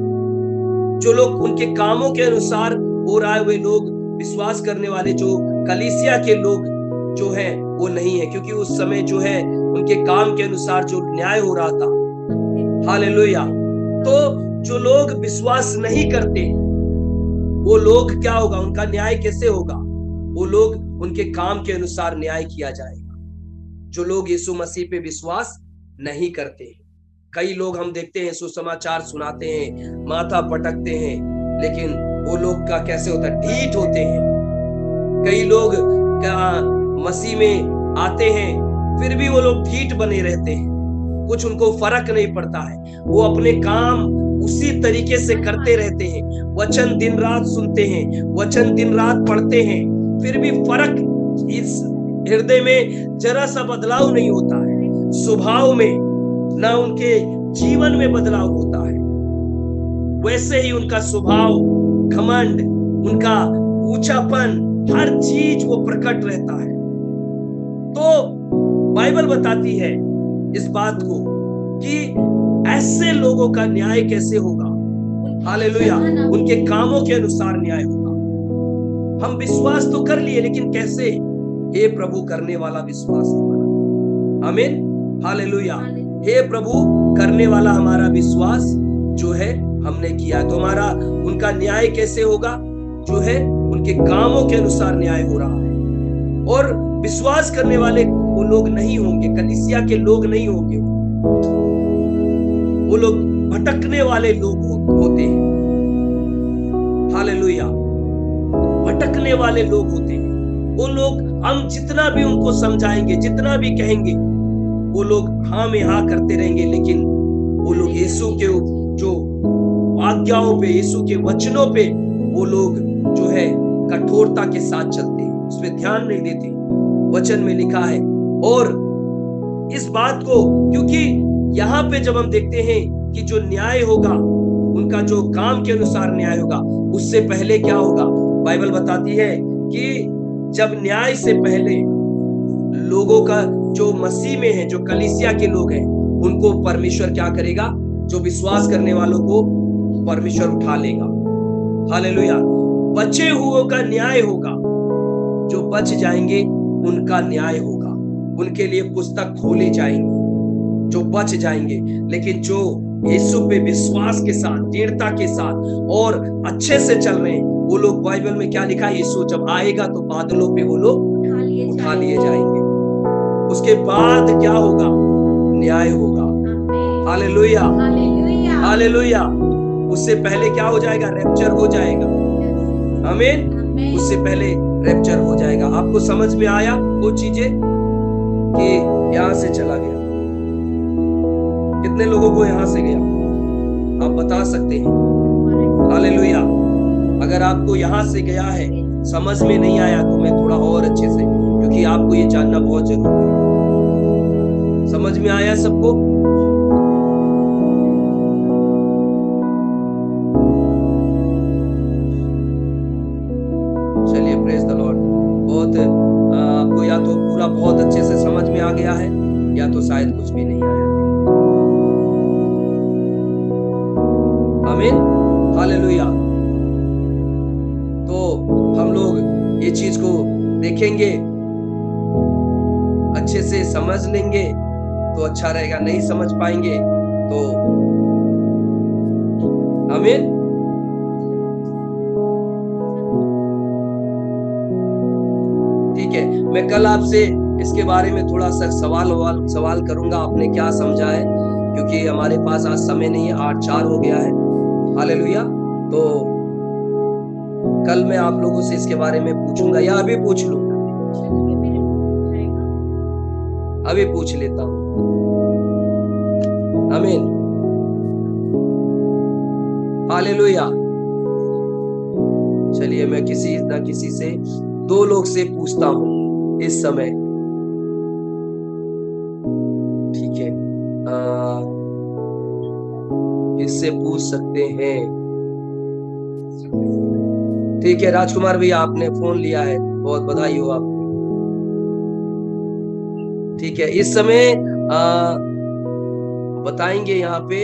जो लोग उनके कामों के अनुसार हो रहा है, वे लोग विश्वास करने वाले जो कलीसिया के लोग जो है वो नहीं है, क्योंकि उस समय जो है उनके काम के अनुसार जो न्याय हो रहा था। हालेलुया। तो जो लोग विश्वास नहीं करते वो लोग क्या होगा? उनका न्याय कैसे होगा? वो लोग उनके काम के अनुसार न्याय किया जाएगा। जो लोग यीशु मसीह पे विश्वास नहीं करते, कई लोग हम देखते हैं सुसमाचार सुनाते हैं, माथा पटकते हैं, लेकिन वो लोग का कैसे होता है? ढीठ होते हैं। कई लोग क्या मसीह में आते हैं फिर भी वो लोग ढीठ बने रहते हैं, कुछ उनको फर्क नहीं पड़ता है। वो अपने काम उसी तरीके से करते रहते हैं, वचन दिन रात सुनते हैं, वचन दिन रात पढ़ते हैं, फिर भी फर्क इस हृदय में जरा सा बदलाव नहीं होता है। स्वभाव में ना उनके जीवन में बदलाव होता है। वैसे ही उनका स्वभाव, घमंड, उनका ऊंचापन, हर चीज वो प्रकट रहता है। तो बाइबल बताती है इस बात को कि ऐसे लोगों का न्याय कैसे होगा? हालेलुया। उनके कामों के अनुसार न्याय होगा। हम विश्वास तो कर लिए, लेकिन कैसे? हे प्रभु, करने वाला विश्वास है। आमीन, हालेलुया। हे प्रभु, करने वाला हमारा विश्वास जो है हमने किया, तो हमारा उनका न्याय कैसे होगा? जो है उनके कामों के अनुसार न्याय हो रहा है। और विश्वास करने वाले वो लोग नहीं होंगे, कलीसिया के लोग नहीं होंगे, वो लोग भटकने वाले लोग होते हैं। हालेलुया। भटकने वाले लोग होते हैं वो लोग। हम जितना भी उनको समझाएंगे, जितना भी कहेंगे, वो लोग हाँ में हाँ करते रहेंगे, लेकिन वो लोग यीशु के जो आज्ञाओं पे, यीशु के वचनों पे वो लोग जो है कठोरता के साथ चलते हैं, उस पर ध्यान नहीं देते। वचन में लिखा है। और इस बात को, क्योंकि यहाँ पे जब हम देखते हैं कि जो न्याय होगा, उनका जो काम के अनुसार न्याय होगा, उससे पहले क्या होगा? बाइबल बताती है कि जब न्याय से पहले लोगों का जो मसीह में है, जो कलीसिया के लोग हैं, उनको परमेश्वर क्या करेगा? जो विश्वास करने वालों को परमेश्वर उठा लेगा। हालेलुया। बचे हुओं का न्याय होगा। जो बच जाएंगे उनका न्याय होगा, उनके लिए पुस्तक खोले जाएंगे जो बच जाएंगे। लेकिन जो यीशु पे विश्वास के साथ, दृढ़ता के साथ और अच्छे से चल रहे हैं, वो लोग, बाइबल में क्या लिखा है? यीशु जब आएगा तो बादलों पे वो लोग उठा लिए जाएंगे। उसके बाद क्या होगा? न्याय होगा। Hallelujah, hallelujah. उससे पहले क्या हो जाएगा? रैप्चर हो जाएगा। आमीन। उससे पहले रैप्चर हो जाएगा। आपको समझ में आया वो चीजें कि यहां से चला गया? कितने लोगों को यहां से गया आप बता सकते हैं? हालेलुया। अगर आपको यहां से गया है, समझ में नहीं आया, तो मैं थोड़ा और अच्छे से, क्योंकि आपको ये जानना बहुत जरूरी है। समझ में आया सबको? चलिए, प्रेज द लॉर्ड। बहुत आपको या तो पूरा बहुत अच्छे से समझ में आ गया है, या तो शायद कुछ भी नहीं आया। आमीन, हालेलुया। तो हम लोग ये चीज को देखेंगे, अच्छे से समझ लेंगे तो अच्छा रहेगा। नहीं समझ पाएंगे तो आमीन। ठीक है, मैं कल आपसे इसके बारे में थोड़ा सा सवाल करूंगा, आपने क्या समझा है, क्योंकि हमारे पास आज समय नहीं है, 8:04 हो गया है। हालेलुया। तो कल मैं आप लोगों से इसके बारे में पूछूंगा, या अभी पूछ लूं? अभी पूछ लेता हूं। आमीन, हालेलुया। चलिए, मैं किसी ना किसी से, 2 लोग से पूछता हूं इस समय। ठीक है, किससे पूछ सकते हैं? ठीक है, राजकुमार भैया आपने फोन लिया है, बहुत बधाई हो आपको। ठीक है, इस समय बताएंगे यहाँ पे।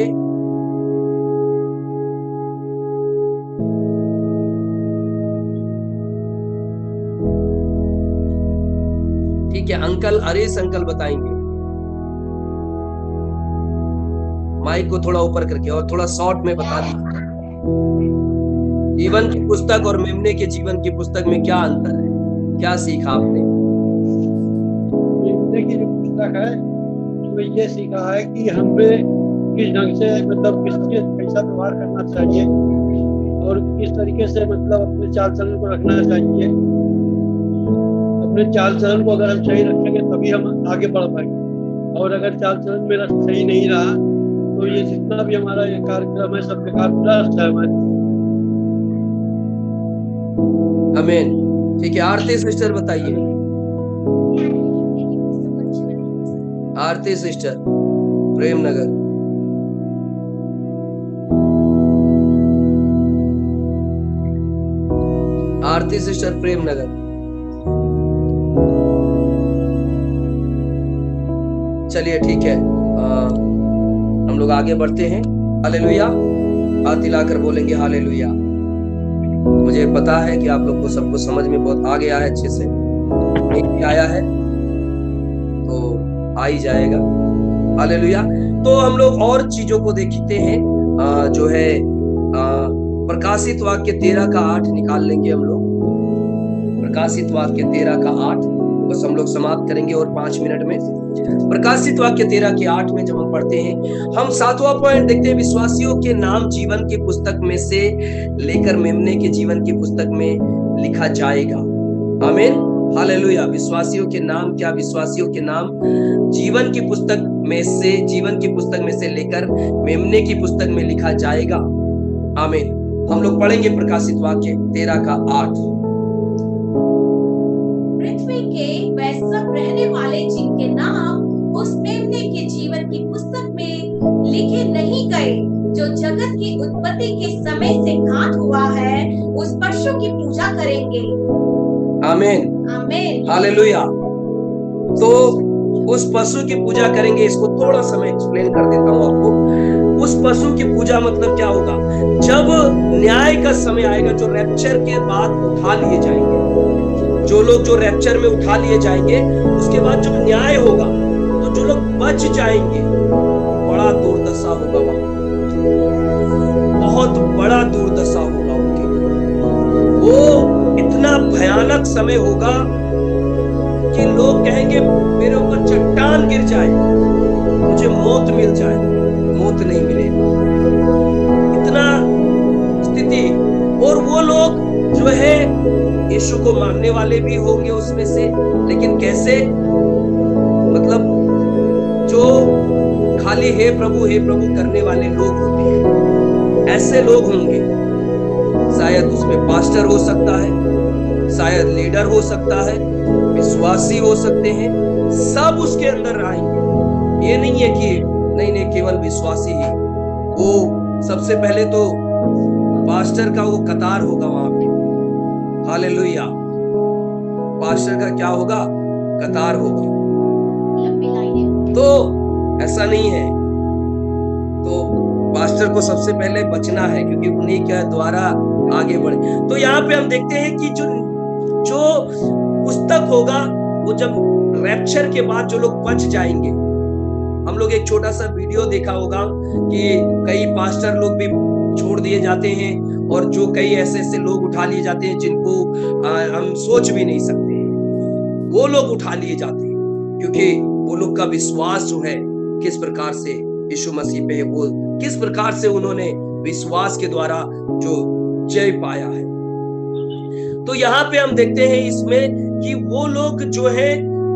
ठीक है, अंकल, हरीश अंकल बताएंगे। माइक को थोड़ा ऊपर करके और थोड़ा शॉर्ट में बता दीजिए। जीवन की पुस्तक और मेमने के जीवन की पुस्तक में क्या अंतर है? क्या सीखा आपने? मेमने की जो पुस्तक है उसमें ये सीखा है कि हमें किस ढंग से, मतलब किसके कैसा व्यवहार करना चाहिए और किस तरीके से, मतलब अपने चाल चलन को रखना चाहिए। अपने चाल चलन को अगर हम सही रखेंगे तभी हम आगे बढ़ पाएंगे, और अगर चाल चलन मेरा सही नहीं रहा तो ये जितना भी हमारा ये कार्यक्रम है सब बेकार है हमारे। आमीन। ठीक है, आरती सिस्टर बताइए। आरती सिस्टर, प्रेमनगर। आरती सिस्टर, प्रेमनगर। चलिए, ठीक है, हम लोग आगे बढ़ते हैं। हालेलुया। हाथ हिलाकर बोलेंगे हालेलुया। मुझे पता है कि आप लोग को सबको समझ में बहुत आ गया है, अच्छे से नहीं आया है तो आ ही जाएगा। हालेलुया। तो हम लोग और चीजों को देखते हैं, जो है प्रकाशित वाक्य 13:8 निकाल लेंगे हम लोग। प्रकाशित वाक्य 13:8 बस हम लोग समाप्त करेंगे और 5 मिनट में। प्रकाशित वाक्य 13:8 में जब हम पढ़ते हैं, हम 7वां पॉइंट देखते हैं, विश्वासियों के नाम जीवन की पुस्तक में से लेकर मेमने के जीवन की पुस्तक में लिखा जाएगा। आमीन, हालेलुया। विश्वासियों के नाम, क्या विश्वासियों के नाम जीवन की पुस्तक में से लेकर मेमने की पुस्तक में लिखा जाएगा। आमीन। हम लोग पढ़ेंगे प्रकाशित वाक्य 13:8। पृथ्वी के वह सब रहने वाले जिनके नाम उस मेमने के जीवन की पुस्तक में लिखे नहीं गए, जो जगत की उत्पत्ति के समय से घात हुआ है, उस पशु की पूजा करेंगे। आमीन, आमीन, हालेलुया। तो उस पशु की पूजा करेंगे। इसको थोड़ा सा मैं एक्सप्लेन कर देता हूँ आपको। उस पशु की पूजा मतलब क्या होगा? जब न्याय का समय आएगा, जो रैप्चर के बाद उठा लिए जाएंगे, जो लोग जो रैप्चर में उठा लिए जाएंगे, उसके बाद जब न्याय होगा तो जो लोग बच जाएंगे, बड़ा दुर्दशा होगा वहां, बहुत बड़ा दुर्दशा होगा उनके। वो इतना भयानक समय होगा कि लोग कहेंगे मेरे ऊपर चट्टान गिर जाए, मुझे जाए, मौत नहीं मिलेगी। इतना स्थिति। और वो लोग जो है यीशु को मानने वाले भी होंगे उसमें से, लेकिन कैसे? मतलब जो खाली हे प्रभु करने वाले लोग होते हैं, ऐसे लोग होंगे। शायद उसमें पास्टर हो सकता है, शायद लीडर हो सकता है, विश्वासी हो सकते हैं, सब उसके अंदर आएंगे। ये नहीं है कि नहीं केवल विश्वासी ही। वो सबसे पहले तो पास्टर का वो कतार होगा वहां पे। हालेलुया। पास्टर का क्या होगा? कतार होगा। तो ऐसा नहीं है। तो पास्टर को सबसे पहले बचना है, क्योंकि उन्हीं के द्वारा आगे बढ़े। तो यहाँ पे हम देखते हैं कि जो पुस्तक होगा, वो जब रैप्चर के बाद जो लोग बच जाएंगे, हम लोग एक छोटा सा वीडियो देखा होगा कि कई पास्टर लोग भी छोड़ दिए जाते हैं, और जो कई ऐसे ऐसे लोग उठा लिए जाते हैं जिनको हम सोच भी नहीं सकते हैं, वो लोग उठा लिए जाते हैं, क्योंकि वो लोग का विश्वास जो है किस प्रकार से यीशु मसीह पे, वो किस प्रकार से उन्होंने विश्वास के द्वारा जो जय पाया है। तो यहाँ पे हम देखते हैं इसमें कि वो लोग जो है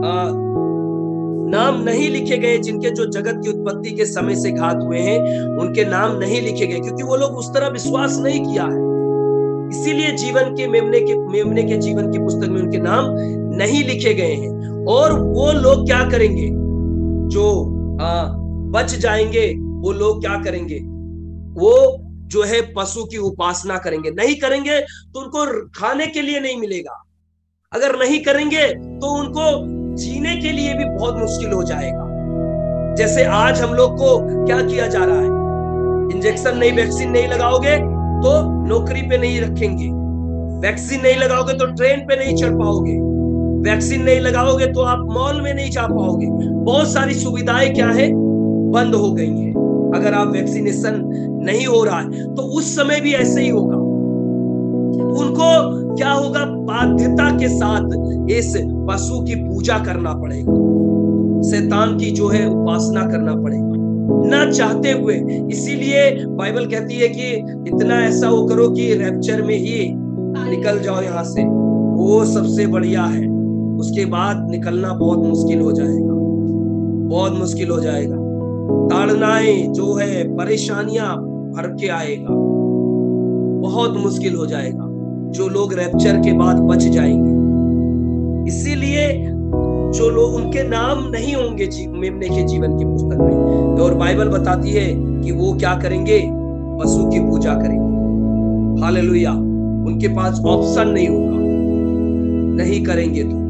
नाम नहीं लिखे गए, जिनके जो जगत की उत्पत्ति के समय से घात हुए हैं, उनके नाम नहीं लिखे गए, क्योंकि वो लोग उस तरह विश्वास नहीं किया है। इसीलिए जीवन के मेमने के जीवन की पुस्तक में उनके नाम नहीं लिखे गए हैं। और वो लोग क्या करेंगे? जो बच जाएंगे, वो लोग क्या करेंगे? वो जो है पशु की उपासना करेंगे। नहीं करेंगे तो उनको खाने के लिए नहीं मिलेगा। अगर नहीं करेंगे तो उनको जीने के लिए भी बहुत मुश्किल हो जाएगा। जैसे आज हम लोग को क्या किया जा रहा है? इंजेक्शन नहीं, वैक्सीन नहीं लगाओगे तो नौकरी पे नहीं रखेंगे, वैक्सीन नहीं लगाओगे तो ट्रेन पे नहीं चढ़ पाओगे, वैक्सीन नहीं लगाओगे तो आप मॉल में नहीं जा पाओगे। बहुत सारी सुविधाएं क्या है? बंद हो गई है। अगर आप वैक्सीनेशन नहीं हो रहा है तो उस समय भी ऐसे ही होगा। उनको क्या होगा? बाध्यता के साथ इस पशु की पूजा करना पड़ेगा, शैतान की जो है उपासना करना पड़ेगा, ना चाहते हुए। इसीलिए बाइबल कहती है कि इतना ऐसा हो करो कि रैप्चर में ही निकल जाओ यहाँ से, वो सबसे बढ़िया है। उसके बाद निकलना बहुत मुश्किल हो जाएगा, बहुत मुश्किल हो जाएगा। ताड़नाएं जो है, परेशानियां भर के आएगा, बहुत मुश्किल हो जाएगा जो लोग रैप्चर के बाद बच जाएंगे। इसीलिए जो लोग, उनके नाम नहीं होंगे मेमने के जीवन की पुस्तक में। और बाइबल बताती है कि वो क्या करेंगे? पशु की पूजा करेंगे। हालेलुया। उनके पास ऑप्शन नहीं होगा, नहीं करेंगे तो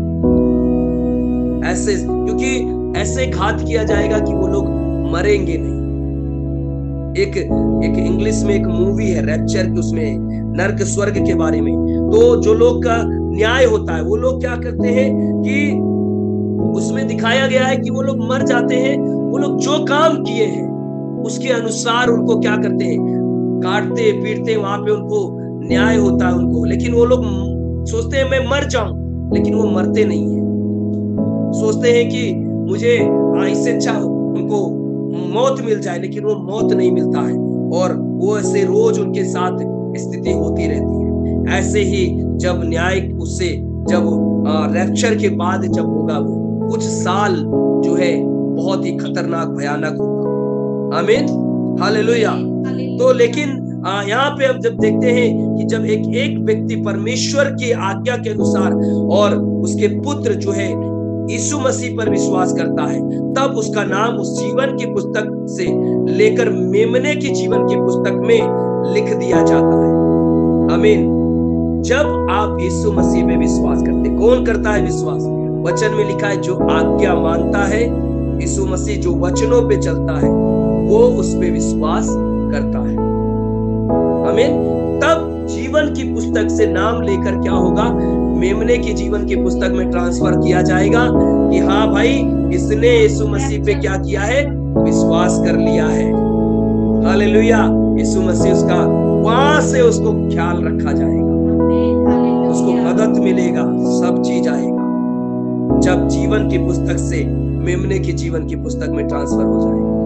ऐसे, क्योंकि ऐसे घात किया जाएगा कि वो लोग मरेंगे नहीं। एक इंग्लिश में एक मूवी है रैप्चर की, उसमें नर्क स्वर्ग के बारे में। तो जो लोग का न्याय होता है, वो लोग क्या करते हैं कि उसमें दिखाया गया है कि वो लोग मर जाते हैं, वो लोग जो काम किए हैं उसके अनुसार उनको क्या करते हैं? काटते पीटते, वहां पे उनको न्याय होता है उनको। लेकिन वो लोग सोचते हैं मैं मर जाऊं, लेकिन वो मरते नहीं है। सोचते हैं कि मुझे इससे अच्छा उनको मौत मिल जाए, लेकिन वो मौत नहीं मिलता है। और वो ऐसे रोज उनके साथ स्थिति होती रहती है। ऐसे ही जब न्याय उससे जब रैप्चर के बाद जब होगा, वो कुछ साल जो है बहुत ही खतरनाक भयानक होगा। आमीन, हालेलुया। तो लेकिन यहाँ पे हम जब देखते हैं कि जब एक व्यक्ति परमेश्वर की आज्ञा के अनुसार और उसके पुत्र जो है यीशु मसीह पर विश्वास करता है, तब उसका नाम उस जीवन की पुस्तक से लेकर मेमने की जीवन की पुस्तक में लिख दिया जाता है। आमीन। जब आप यीशु मसीह में विश्वास करते, कौन करता है विश्वास? वचन में लिखा है जो आज्ञा मानता है, यीशु मसीह जो वचनों पे चलता है, वो उस पे विश्वास करता है। आमीन। तब जीवन की पुस्तक से नाम लेकर क्या होगा? मेमने की जीवन की पुस्तक में ट्रांसफर किया जाएगा कि हाँ भाई, इसने यीशु मसीह पे क्या किया है? विश्वास कर लिया है। हालेलुया। यीशु मसीह उसका वहां से उसको ख्याल रखा जाएगा, उसको मदद मिलेगा, सब चीज आएगा जब जीवन की पुस्तक से मेमने की जीवन की पुस्तक में ट्रांसफर हो जाएगा।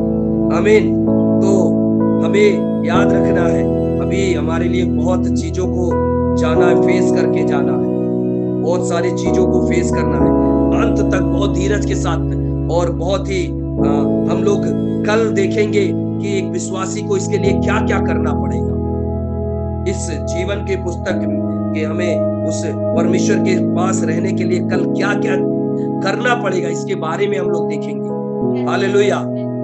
आमीन। तो हमें याद रखना है, अभी हमारे लिए बहुत चीजों को जाना है, फेस करके जाना है, बहुत सारी चीजों को फेस करना है अंत तक, बहुत धीरज के साथ। और बहुत ही हम लोग कल देखेंगे कि एक विश्वासी को इसके लिए क्या क्या करना पड़ेगा। इस जीवन के पुस्तक के हमें उस परमेश्वर के पास रहने के लिए कल क्या क्या करना पड़ेगा, इसके बारे में हम लोग देखेंगे। हालेलुया।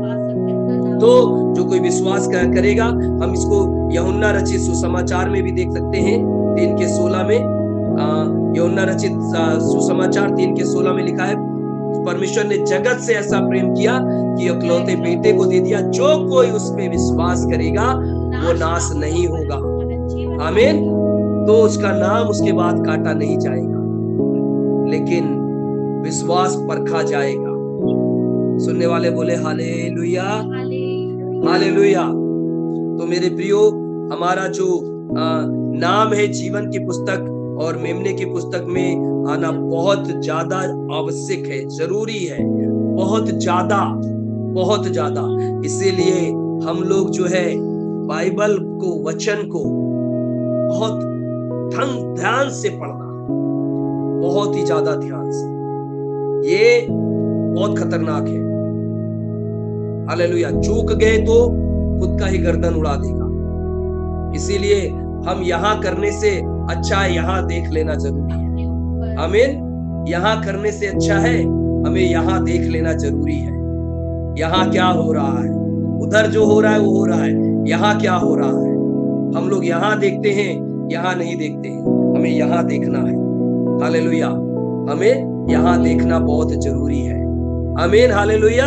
तो जो कोई विश्वास करेगा, हम इसको यूहन्ना रचित सुसमाचार में भी देख सकते हैं 3:16 में। यूहन्ना रचित सुसमाचार 3:16 में लिखा है, परमेश्वर ने जगत से ऐसा प्रेम किया कि इकलौते बेटे को दे दिया, जो कोई उस पे विश्वास करेगा वो नाश नहीं होगा। आमीन। तो उसका नाम उसके बाद काटा नहीं जाएगा, लेकिन विश्वास परखा जाएगा। सुनने वाले बोले हालेलुया, हालेलुया। तो मेरे प्रियो, हमारा जो नाम है जीवन की पुस्तक और मेमने की पुस्तक में आना बहुत ज्यादा आवश्यक है, जरूरी है, बहुत ज्यादा, बहुत ज्यादा। इसीलिए हम लोग जो है बाइबल को, वचन को बहुत ध्यान से पढ़ना, बहुत ही ज्यादा ध्यान से। ये बहुत खतरनाक है। हालेलुया। चूक गए तो खुद का ही गर्दन उड़ा देगा। इसीलिए हम यहाँ करने से अच्छा है यहाँ देख लेना जरूरी है। आमीन। यहाँ करने से अच्छा है हमें यहाँ देख लेना जरूरी है। यहाँ क्या हो रहा है, उधर जो हो रहा है वो हो रहा है, यहाँ क्या हो रहा है। हम लोग यहाँ देखते हैं, यहाँ नहीं देखते हैं, हमें यहाँ देखना है। हालेलुया। हमें यहाँ देखना बहुत जरूरी है। आमीन। हालेलुया।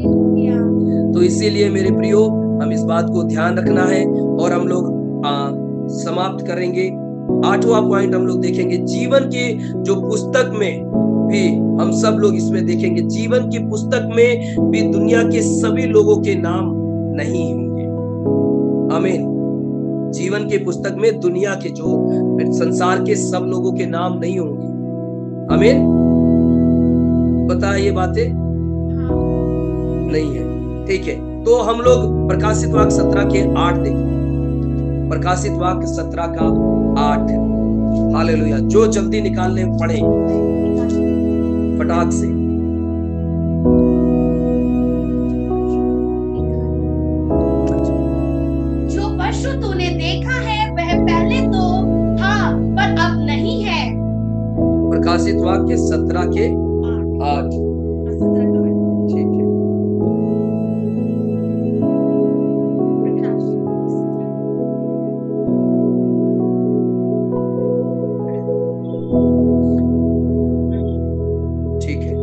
तो इसीलिए मेरे प्रियो, हम इस बात को ध्यान रखना है। और हम लोग समाप्त करेंगे। 8वां पॉइंट हम लोग देखेंगे, जीवन की जो पुस्तक में भी हम सब लोग इसमें देखेंगे, जीवन की पुस्तक में भी दुनिया के सभी लोगों के नाम नहीं होंगे। आमीन। जीवन की पुस्तक में दुनिया के, जो संसार के सब लोगों के नाम नहीं होंगे। आमीन। पता है ये बातें नहीं है, ठीक है। तो हम लोग प्रकाशित वाक्य 17:8 देखें। प्रकाशित वाक्य 17:8। हालेलुया। जो जल्दी निकालने पड़े फटाक से। जो पशु तूने देखा है वह पहले तो था पर अब नहीं है। प्रकाशित वाक्य 17:8। ठीक है। ठीक है।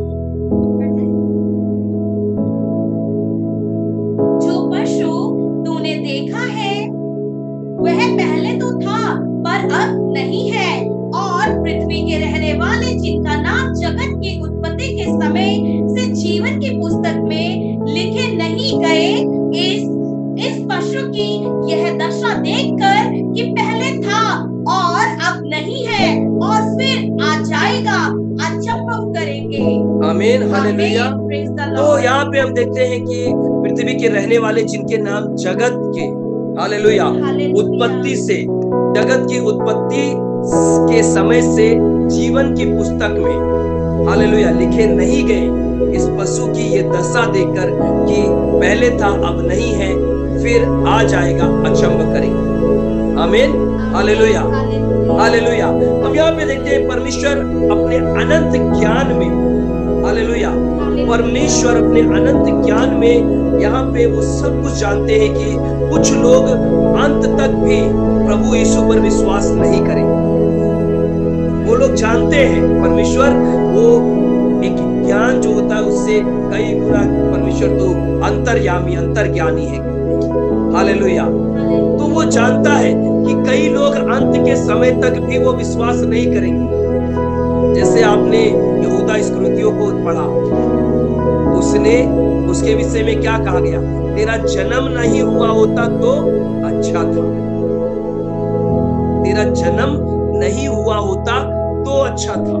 जो पशु तूने देखा है वह पहले तो था पर अब नहीं है, और पृथ्वी के रहने वाले जिनका नाम जगत की उत्पत्ति के समय से जीवन की पुस्तक में लिखे नहीं गए, इस पशु की यह दशा देखकर कि पहले था और अब नहीं है और फिर आ जाएगा, अचंभव करेंगे। आमीन। हालेलुया। तो यहाँ पे हम देखते हैं कि पृथ्वी के रहने वाले जिनके नाम जगत के, हालेलुया, उत्पत्ति से, जगत की उत्पत्ति के समय से जीवन की पुस्तक में, हालेलुया, लिखे नहीं गए, इस पशु की ये दशा देखकर कि पहले था अब नहीं है फिर आ जाएगा, अचंभ करेंगे। आमीन। हालेलुया। हालेलुया। हम यहाँ पे देखते हैं परमेश्वर अपने अनंत ज्ञान में, हालेलुया, परमेश्वर अपने अनंत ज्ञान में यहाँ पे वो सब कुछ जानते हैं कि कुछ लोग अंत तक भी प्रभु यीशु पर विश्वास नहीं करेंगे। वो लोग जानते हैं परमेश्वर, वो एक ज्ञान जो होता है उससे कई गुना परमेश्वर तो अंतर्यामी, अंतर्ज्ञानी है। हालेलुया। तो वो जानता है कि कई लोग अंत के समय तक भी वो विश्वास नहीं करेंगे। जैसे आपने यहूदा इस्करियोती को पढ़ा, उसने, उसके विषय में क्या कहा गया, तेरा जन्म नहीं हुआ होता तो अच्छा था, तेरा जन्म नहीं हुआ होता तो अच्छा था।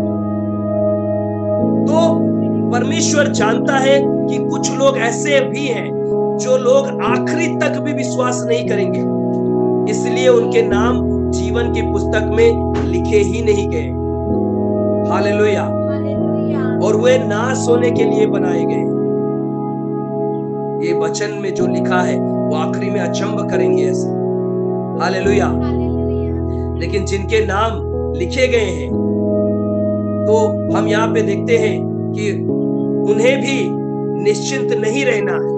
तो परमेश्वर जानता है कि कुछ लोग ऐसे भी हैं जो लोग आखिरी तक भी विश्वास नहीं करेंगे, इसलिए उनके नाम जीवन की पुस्तक में लिखे ही नहीं गए। हालेलुया। और वे नाश होने के लिए बनाए गए। ये वचन में जो लिखा है वो आखिरी में अचंभ करेंगे ऐसे। हालेलुया। लेकिन जिनके नाम लिखे गए हैं, तो हम यहाँ पे देखते हैं कि उन्हें भी निश्चिंत नहीं रहना है,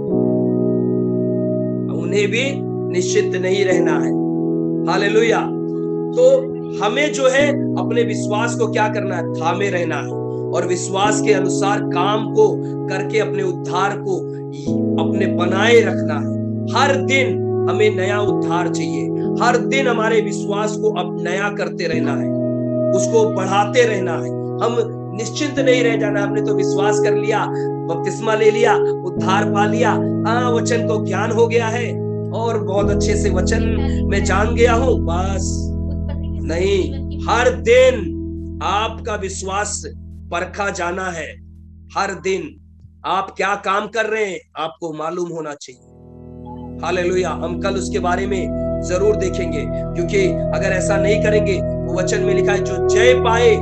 उन्हें भी निश्चिंत नहीं रहना है। हालेलुया। तो हमें जो है अपने विश्वास को क्या करना है, थामे रहना है, और विश्वास के अनुसार काम को करके अपने उद्धार को अपने बनाए रखना है। हर दिन हमें नया उद्धार चाहिए, हर दिन हमारे विश्वास को अब नया करते रहना है, उसको बढ़ाते रहना है। हम निश्चिंत नहीं रह जाना। हमने तो विश्वास कर लिया, बपतिस्मा ले लिया, उद्धार पा लिया, वचन को ज्ञान हो गया है और बहुत अच्छे से वचन में जान गया हूं, बस नहीं। हर दिन आपका विश्वास परखा जाना है। हर दिन आप क्या काम कर रहे हैं आपको मालूम होना चाहिए। हालेलुया। हम कल उसके बारे में जरूर देखेंगे, क्योंकि अगर ऐसा नहीं करेंगे तो वचन में लिखा है जो जय पाए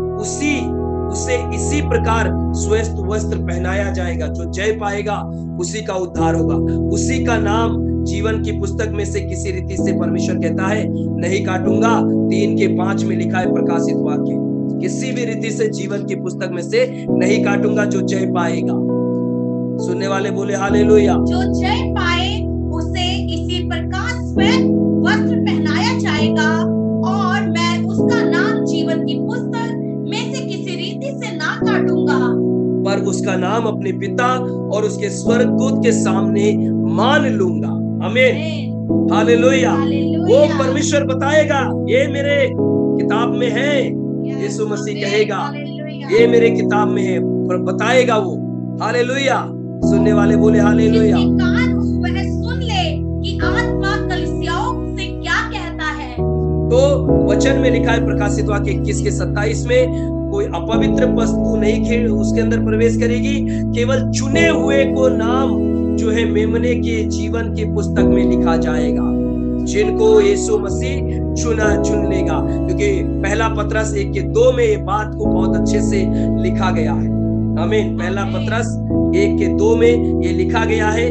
उसे इसी प्रकार स्वस्थ वस्त्र पहनाया जाएगा। जो जय पाएगा उसी का उद्धार होगा, उसी का नाम जीवन की पुस्तक में से किसी रीति से परमेश्वर कहता है नहीं काटूंगा। 3:5 में लिखा है प्रकाशित वाक्य, किसी भी रीति से जीवन की पुस्तक में से नहीं काटूंगा जो जय पाएगा। सुनने वाले बोले हालेलुया। जो जय पाए उसे इसी प्रकार श्वेत वस्त्र पहनाया जाएगा और मैं उसका नाम जीवन की पुस्तक में से किसी रीति से ना काटूंगा, पर उसका नाम अपने पिता और उसके स्वर्गदूत के सामने मान लूंगा। आमीन। हालेलुया। वो परमेश्वर बताएगा ये मेरे किताब में है, यीशु मसीह कहेगा ये मेरे किताब में है, पर बताएगा वो। हालेलुया। सुनने वाले बोले हालेलुया। कान हो वह सुन ले कि आत्मा कलीसियाओं से क्या कहता है। तो वचन में लिखा है प्रकाशित वाक्य 21:27 में, कोई अपवित्र वस्तु नहीं उसके अंदर प्रवेश करेगी, केवल चुने हुए को नाम जो है मेमने के जीवन की पुस्तक में लिखा जाएगा, जिनको यीशु मसीह चुन लेगा। क्योंकि पहला पतरस 1:2 में ये बात को बहुत अच्छे से लिखा गया है। आमीन। पहला पतरस 1:2 में ये लिखा गया है,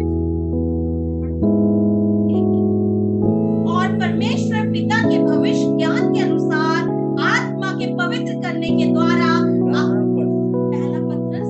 और परमेश्वर पिता के भविष्य ज्ञान के अनुसार आत्मा के पवित्र करने के द्वारा पहला पतरस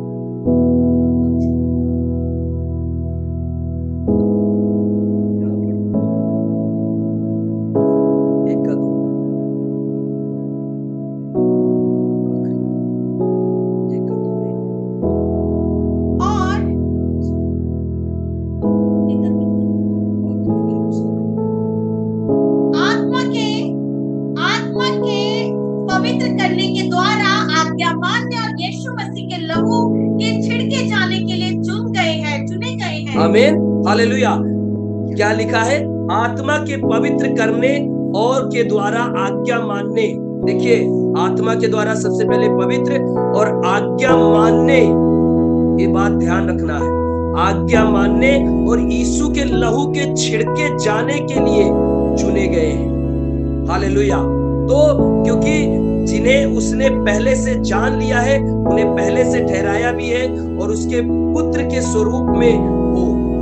पवित्र करने के द्वारा आज्ञा मानने और यीशु मसीह के लहू के छिड़के जाने के लिए चुने गए हैं। आमीन। हालेलुया। क्या लिखा है? आत्मा के पवित्र करने और के द्वारा आज्ञा मानने। देखिए, आत्मा के द्वारा सबसे पहले पवित्र और आज्ञा मानने, ये बात ध्यान रखना है। आज्ञा मानने और यीशु के लहू के छिड़के जाने के लिए चुने गए हैं। हालेलुया। तो क्योंकि जिन्हें उसने पहले से जान लिया है उन्हें पहले से ठहराया भी है और उसके पुत्र के स्वरूप में हो।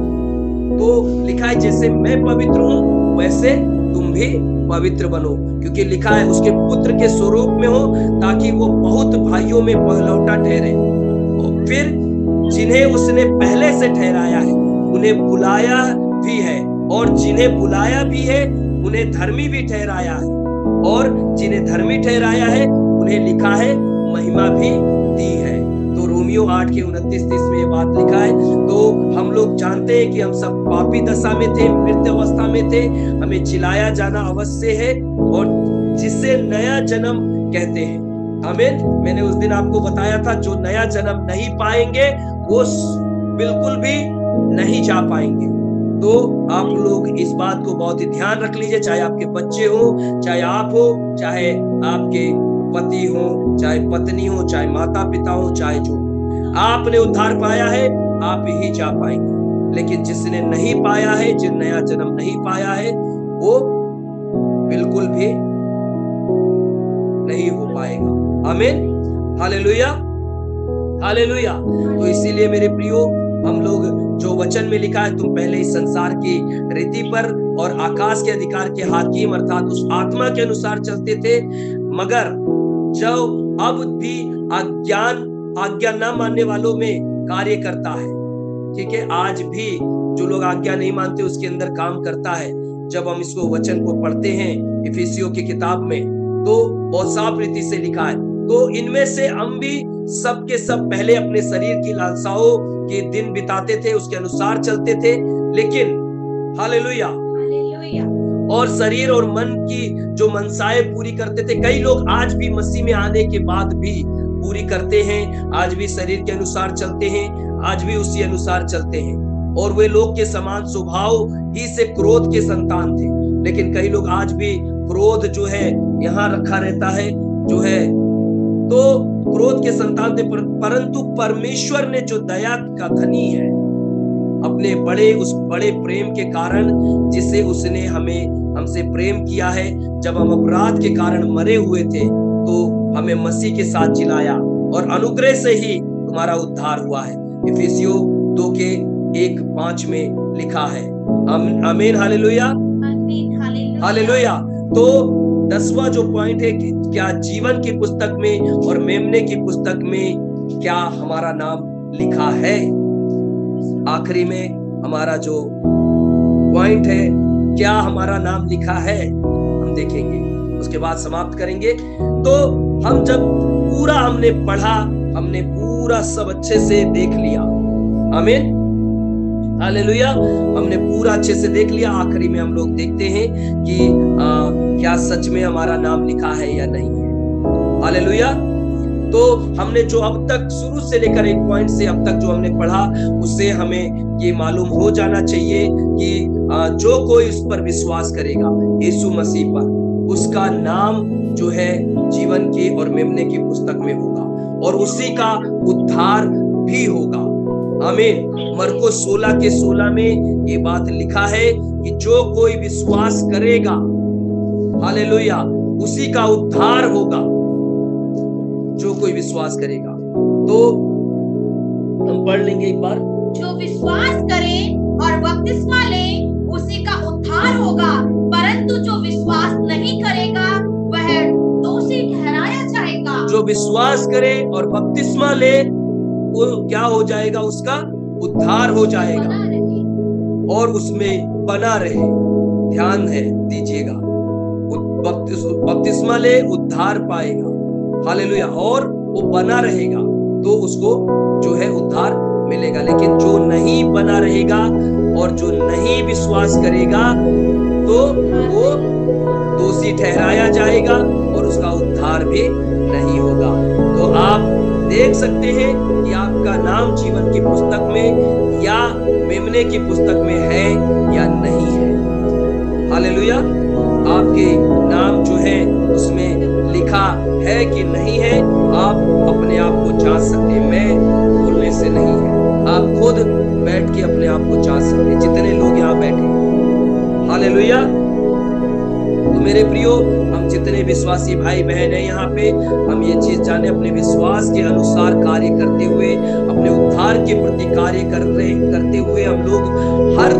तो लिखा है जैसे मैं पवित्र हूं वैसे तुम भी पवित्र बनो, क्योंकि लिखा है उसके पुत्र के स्वरूप में हो ताकि वो बहुत भाइयों में पहलौठा ठहरे। और फिर जिन्हें उसने पहले से ठहराया है उन्हें बुलाया भी है, और जिन्हें बुलाया भी है उन्हें धर्मी भी ठहराया है, और जिन्हें धर्मी ठहराया है उन्हें लिखा है महिमा भी दी है। तो रोमियो 8:29-30 में ये बात लिखा है। तो हम लोग जानते हैं कि हम सब पापी दशा में थे, मृत अवस्था में थे, हमें जिलाया जाना अवश्य है, और जिसे नया जन्म कहते हैं। आमीन। मैंने उस दिन आपको बताया था जो नया जन्म नहीं पाएंगे वो बिल्कुल भी नहीं जा पाएंगे। तो आप लोग इस बात को बहुत ही ध्यान रख लीजिए, चाहे आपके बच्चे हो, चाहे आप हो, चाहे आपके पति हो, चाहे पत्नी हो, चाहे माता पिता हो, चाहे जो आपने उद्धार पाया है आप ही जा पाएंगे। लेकिन जिसने नहीं पाया है, जिस नया जन्म नहीं पाया है, वो बिल्कुल भी नहीं हो पाएगा। आमीन, हालेलुया, हालेलुया। तो इसीलिए मेरे प्रियो, हम लोग जो वचन में लिखा है, तुम पहले इस संसार की रीति पर और आकाश के अधिकार के हाकिम अर्थात उस आत्मा के अनुसार चलते थे, मगर जो अब भी आज्ञा न मानने वालों में कार्य करता है। ठीक है, आज भी जो लोग आज्ञा नहीं मानते उसके अंदर काम करता है। जब हम इसको वचन को पढ़ते हैं इफिसियों की किताब में, तो बहुत साफ रीति से लिखा है, तो इनमें से हम भी सब के सब पहले अपने शरीर की लालसाओं के दिन बिताते थे, उसके अनुसार चलते थे, लेकिन हालेलुया, और शरीर और मन की जो मनसाएं पूरी करते थे। कई लोग आज भी मसीह में आने के बाद भी पूरी करते हैं, आज भी शरीर के अनुसार चलते हैं, आज भी उसी अनुसार चलते हैं, और वे लोग के समान स्वभाव ही से क्रोध के संतान थे। लेकिन कई लोग आज भी क्रोध जो है यहाँ रखा रहता है, जो है तो क्रोध के संतान थे, परंतु परमेश्वर ने जो दया का धनी है, अपने उस बड़े प्रेम के कारण, जिसे उसने हमसे प्रेम किया है, जब हम अपराध के कारण मरे हुए थे, तो हमें मसीह के साथ जिलाया, और अनुग्रह से ही तुम्हारा उद्धार हुआ है। इफिसियों 2:1-5 में लिखा है। आमीन, हालेलुया, हालेलुया। तो 10वां जो पॉइंट है कि क्या जीवन की पुस्तक में और मेमने की पुस्तक में क्या हमारा नाम लिखा है। आखिरी में हमारा जो पॉइंट है, क्या हमारा नाम लिखा है, हम देखेंगे, उसके बाद समाप्त करेंगे। तो हम जब पूरा हमने पढ़ा, हमने पूरा सब अच्छे से देख लिया, आमीन, हालेलुया, हमने पूरा अच्छे से देख लिया। आखिरी में हम लोग देखते हैं कि क्या सच में हमारा नाम लिखा है या नहीं है। हालेलुया। तो हमने जो अब तक शुरू से लेकर एक पॉइंट से अब तक जो हमने पढ़ा, उससे हमें ये मालूम हो जाना चाहिए कि जो कोई उस पर विश्वास करेगा, यीशु मसीह पर, उसका नाम जो है जीवन की और मेमने की पुस्तक में होगा, और उसी का उद्धार भी होगा। आमीन। मरकुस 16:16 में ये बात लिखा है कि जो कोई विश्वास करेगा, हालेलुया, उसी का उद्धार होगा। जो कोई विश्वास करेगा, तो हम पढ़ लेंगे एक बार। जो विश्वास करे और बपतिस्मा ले, उसी का उद्धार होगा, परंतु जो विश्वास नहीं करेगा वह दोषी ठहराया जाएगा। जो विश्वास करे और बपतिस्मा ले, वो क्या हो जाएगा, उसका उद्धार हो जाएगा और उसमें बना रहे। ध्यान है दीजिएगा, बपतिस्मा ले उद्धार पाएगा, हालेलुया, और वो बना रहेगा तो उसको जो है उद्धार मिलेगा। लेकिन जो नहीं बना रहेगा और जो नहीं विश्वास करेगा, तो वो दोषी ठहराया जाएगा और उसका उद्धार भी नहीं होगा। तो आप देख सकते हैं कि आपका नाम जीवन की पुस्तक में या मेमने की पुस्तक में है या नहीं है। हालेलुया। आपके नाम जो है उसमें लिखा है कि नहीं है, आप अपने आप को जांच सकते हैं। मैं बोलने से नहीं है, आप खुद बैठ के अपने आप को जांच सकते हैं, जितने लोग यहाँ बैठे। हालेलुया। तो मेरे प्रियो, हम जितने विश्वासी भाई बहन हैं यहाँ पे, हम ये चीज जाने, अपने विश्वास के अनुसार कार्य करते हुए, अपने उद्धार के प्रति कार्य करते हुए हम लोग हर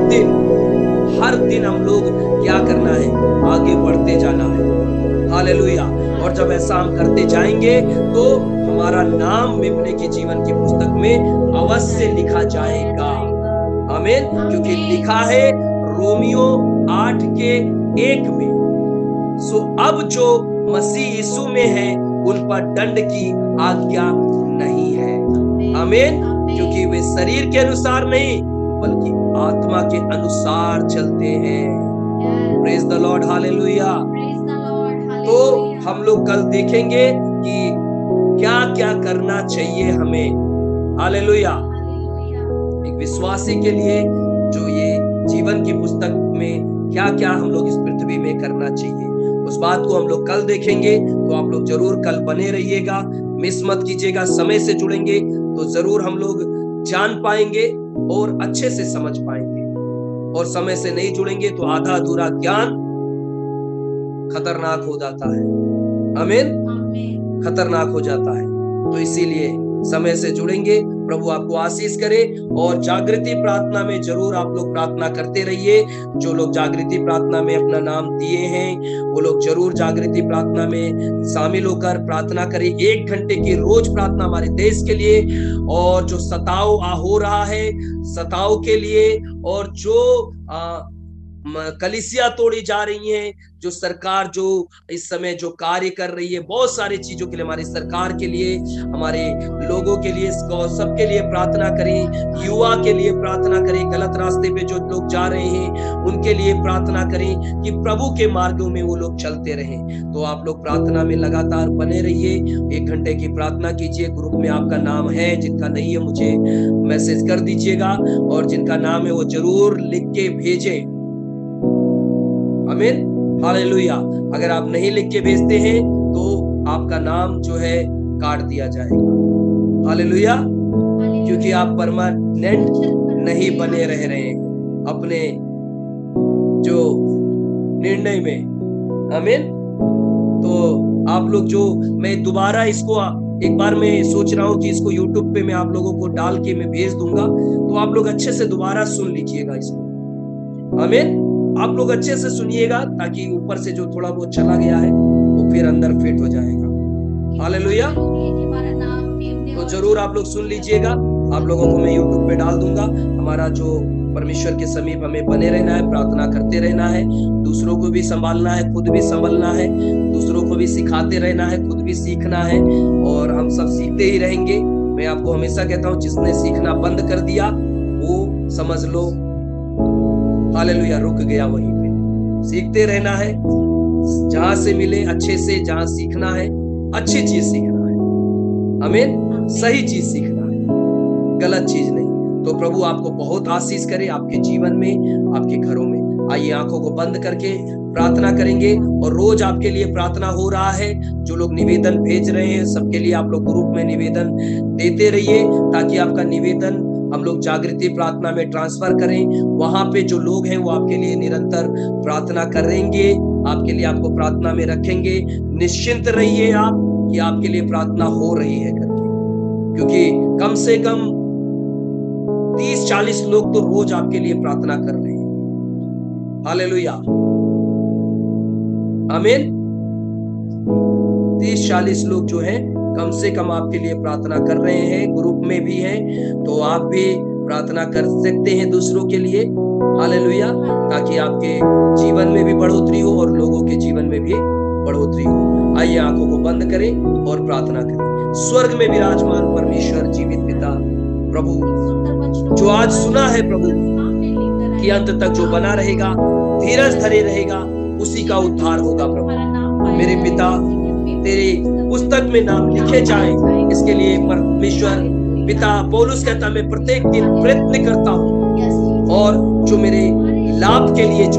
दिन हम लोग क्या करना है, आगे बढ़ते जाना है। हालेलुया। और जब ऐसा हम करते जाएंगे तो हमारा नाम मेमने की जीवन की पुस्तक में अवश्य लिखा जाएगा। आमीन। क्योंकि लिखा है रोमियो 8:1 में, सो अब जो मसीह यीशु में है उन पर दंड की आज्ञा नहीं है। आमीन। क्योंकि वे शरीर के अनुसार नहीं बल्कि आत्मा के अनुसार चलते हैं। Praise the lord, hallelujah. तो हम लोग कल देखेंगे कि क्या क्या करना चाहिए हमें, हालेलुया, एक विश्वासी के लिए जो ये जीवन की पुस्तक में क्या क्या हम लोग इस पृथ्वी में करना चाहिए, उस बात को हम लोग कल देखेंगे। तो आप लोग जरूर कल बने रहिएगा, मिस मत कीजिएगा। समय से जुड़ेंगे तो जरूर हम लोग जान पाएंगे और अच्छे से समझ पाएंगे। और समय से नहीं जुड़ेंगे तो आधा अधूरा ज्ञान खतरनाक हो जाता है। आमीन, खतरनाक हो जाता है। तो इसीलिए समय से जुड़ेंगे। प्रभु आपको आशीष करे। और जागृति प्रार्थना में जरूर आप लोग प्रार्थना करते रहिए। जो लोग जागृति प्रार्थना में अपना नाम दिए हैं वो लोग जरूर जागृति प्रार्थना में शामिल होकर प्रार्थना करें। 1 घंटे की रोज प्रार्थना हमारे देश के लिए, और जो सताव हो रहा है सताव के लिए, और जो कलीसिया तोड़ी जा रही हैं, जो सरकार जो इस समय जो कार्य कर रही है, बहुत सारी चीजों के लिए, हमारी सरकार के लिए, हमारे लोगों के लिए, सबके लिए प्रार्थना करें। युवा के लिए प्रार्थना करें, गलत रास्ते पे जो लोग जा रहे हैं उनके लिए प्रार्थना करें कि प्रभु के मार्गों में वो लोग चलते रहें। तो आप लोग प्रार्थना में लगातार बने रहिए। 1 घंटे की प्रार्थना कीजिए। ग्रुप में आपका नाम है, जिनका नहीं है मुझे मैसेज कर दीजिएगा, और जिनका नाम है वो जरूर लिख के भेजें। आमीन, हालेलुया। अगर आप नहीं लिख के भेजते हैं तो आपका नाम जो है काट दिया जाएगा। हालेलुया, क्योंकि आप परमानेंट नहीं बने रह रहे हैं अपने जो निर्णय में। आमीन। तो आप लोग जो, मैं दोबारा इसको एक बार मैं सोच रहा हूं कि इसको YouTube पे मैं आप लोगों को डाल के मैं भेज दूंगा, तो आप लोग अच्छे से दोबारा सुन लीजिएगा इसको। आमीन, आप लोग अच्छे से सुनिएगा, ताकि ऊपर से जो थोड़ा बहुत चला गया है वो फिर अंदर फिट हो जाएगा। हालेलुया। तो जरूर आप लोग सुन लीजिएगा। आप लोगों को मैं YouTube पे डाल दूंगा। हमारा जो परमेश्वर के समीप हमें बने रहना है, प्रार्थना करते रहना है, दूसरों को भी संभालना है, खुद भी संभलना है, दूसरों को भी सिखाते रहना है, खुद भी सीखना है, और हम सब सीखते ही रहेंगे। मैं आपको हमेशा कहता हूँ, जिसने सीखना बंद कर दिया वो समझ लो हालेलुया रुक गया वहीं पे। सीखते रहना है, जहां से मिले अच्छे से, जहां सीखना है अच्छी चीज सीखना है। आमीन, सही चीज सीखना है, गलत चीज नहीं। तो प्रभु आपको बहुत आशीष करे आपके जीवन में, आपके घरों में। आइए आंखों को बंद करके प्रार्थना करेंगे, और रोज आपके लिए प्रार्थना हो रहा है। जो लोग निवेदन भेज रहे हैं सबके लिए आप लोग ग्रुप में निवेदन देते रहिए, ताकि आपका निवेदन हम लोग जागृति प्रार्थना में ट्रांसफर करें। वहां पे जो लोग हैं वो आपके लिए निरंतर प्रार्थना करेंगे, आपके लिए आपको प्रार्थना में रखेंगे। निश्चिंत रहिए आप कि आपके लिए प्रार्थना हो रही है करके, क्योंकि कम से कम 30-40 लोग तो रोज आपके लिए प्रार्थना कर रहे हैं। हालेलुया, आमीन। 30-40 लोग जो हैं कम से कम आपके लिए प्रार्थना कर रहे हैं, ग्रुप में भी हैं, तो आप भी प्रार्थना कर सकते हैं दूसरों के लिए। हालेलुया, ताकि आपके जीवन में भी बढ़ोतरी हो और लोगों के जीवन में भी बढ़ोतरी हो। आइए आंखों को बंद करें और प्रार्थना करें। स्वर्ग में विराजमान परमेश्वर, जीवित पिता प्रभु, जो आज सुना है प्रभु कि अंत तक जो बना रहेगा, धीरज धरे रहेगा, उसी का उद्धार होगा। प्रभु मेरे पिता, तेरे पुस्तक में नाम लिखे जाए, इसके लिए परमेश्वर पिता पौलुस कहता मैं प्रत्येक दिन प्रयत्न करता हूँ, और जो मेरे लाभ के लिए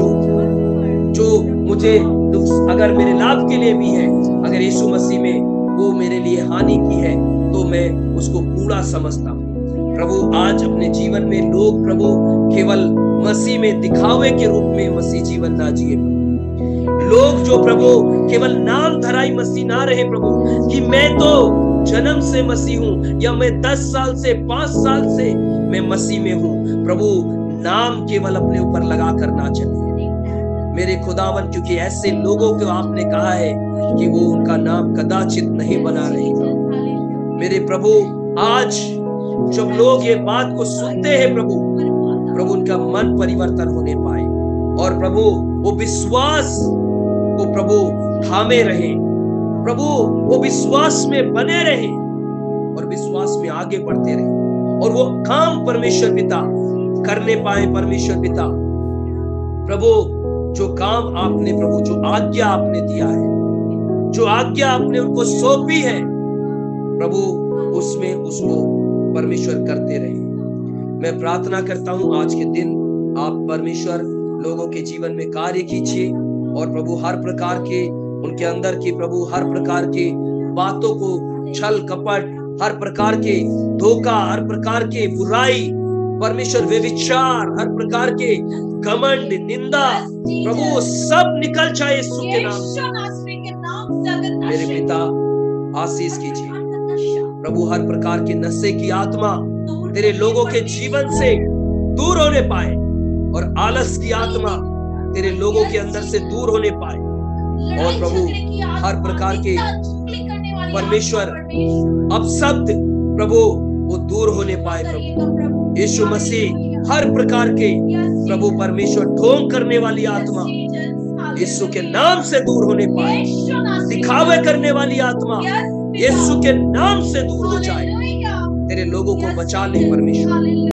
जो मुझे अगर मेरे लाभ के लिए भी है, अगर यीशु मसीह में वो मेरे लिए हानि की है तो मैं उसको कूड़ा समझता हूँ। प्रभु आज अपने जीवन में लोग प्रभु केवल मसीह में दिखावे के रूप में मसीह जीवन ना जिए। लोग जो प्रभु केवल नाम धराई मसीह ना रहे प्रभु, कि मैं तो जन्म से मसीह हूँ, या मैं 10 साल से 5 साल से मैं मसीह में हूँ। प्रभु नाम केवल अपने ऊपर लगा कर ना चले मेरे खुदावन, क्योंकि ऐसे लोगों को आपने कहा है कि वो उनका नाम कदाचित नहीं बना रहेगा। मेरे प्रभु आज जब लोग ये बात को सुनते हैं प्रभु उनका मन परिवर्तन होने पाए, और प्रभु वो विश्वास को प्रभु थामे रहे, प्रभु वो विश्वास में बने रहे और विश्वास में आगे बढ़ते रहे, और वो काम परमेश्वर पिता करने पाए। परमेश्वर पिता प्रभु जो काम आपने प्रभु जो आज्ञा आपने दिया है, जो आज्ञा आपने उनको सौंपी है प्रभु, उसमें उसको परमेश्वर करते रहे। मैं प्रार्थना करता हूं आज के दिन आप परमेश्वर लोगों के जीवन में कार्य कीजिए, और प्रभु हर प्रकार के उनके अंदर की प्रभु हर प्रकार के बातों को, छल कपट, हर प्रकार के धोखा, हर प्रकार के बुराई परमेश्वर व्यभिचार, हर प्रकार के घमंड, निंदा, प्रभु सब निकल जाए यीशु के नाम से। मेरे पिता आशीष कीजिए प्रभु, हर प्रकार के नशे की आत्मा तेरे लोगों के जीवन से दूर होने पाए और आलस की आत्मा तेरे लोगों के अंदर से दूर होने पाए। और प्रभु हर प्रकार के परमेश्वर अपशब्द प्रभु वो दूर होने पाए। प्रभु यीशु मसीह हर प्रकार के प्रभु परमेश्वर ढोंग करने वाली आत्मा यीशु के नाम से दूर होने पाए। दिखावे करने वाली आत्मा यीशु के नाम से दूर हो जाए। तेरे लोगों को बचा ले परमेश्वर।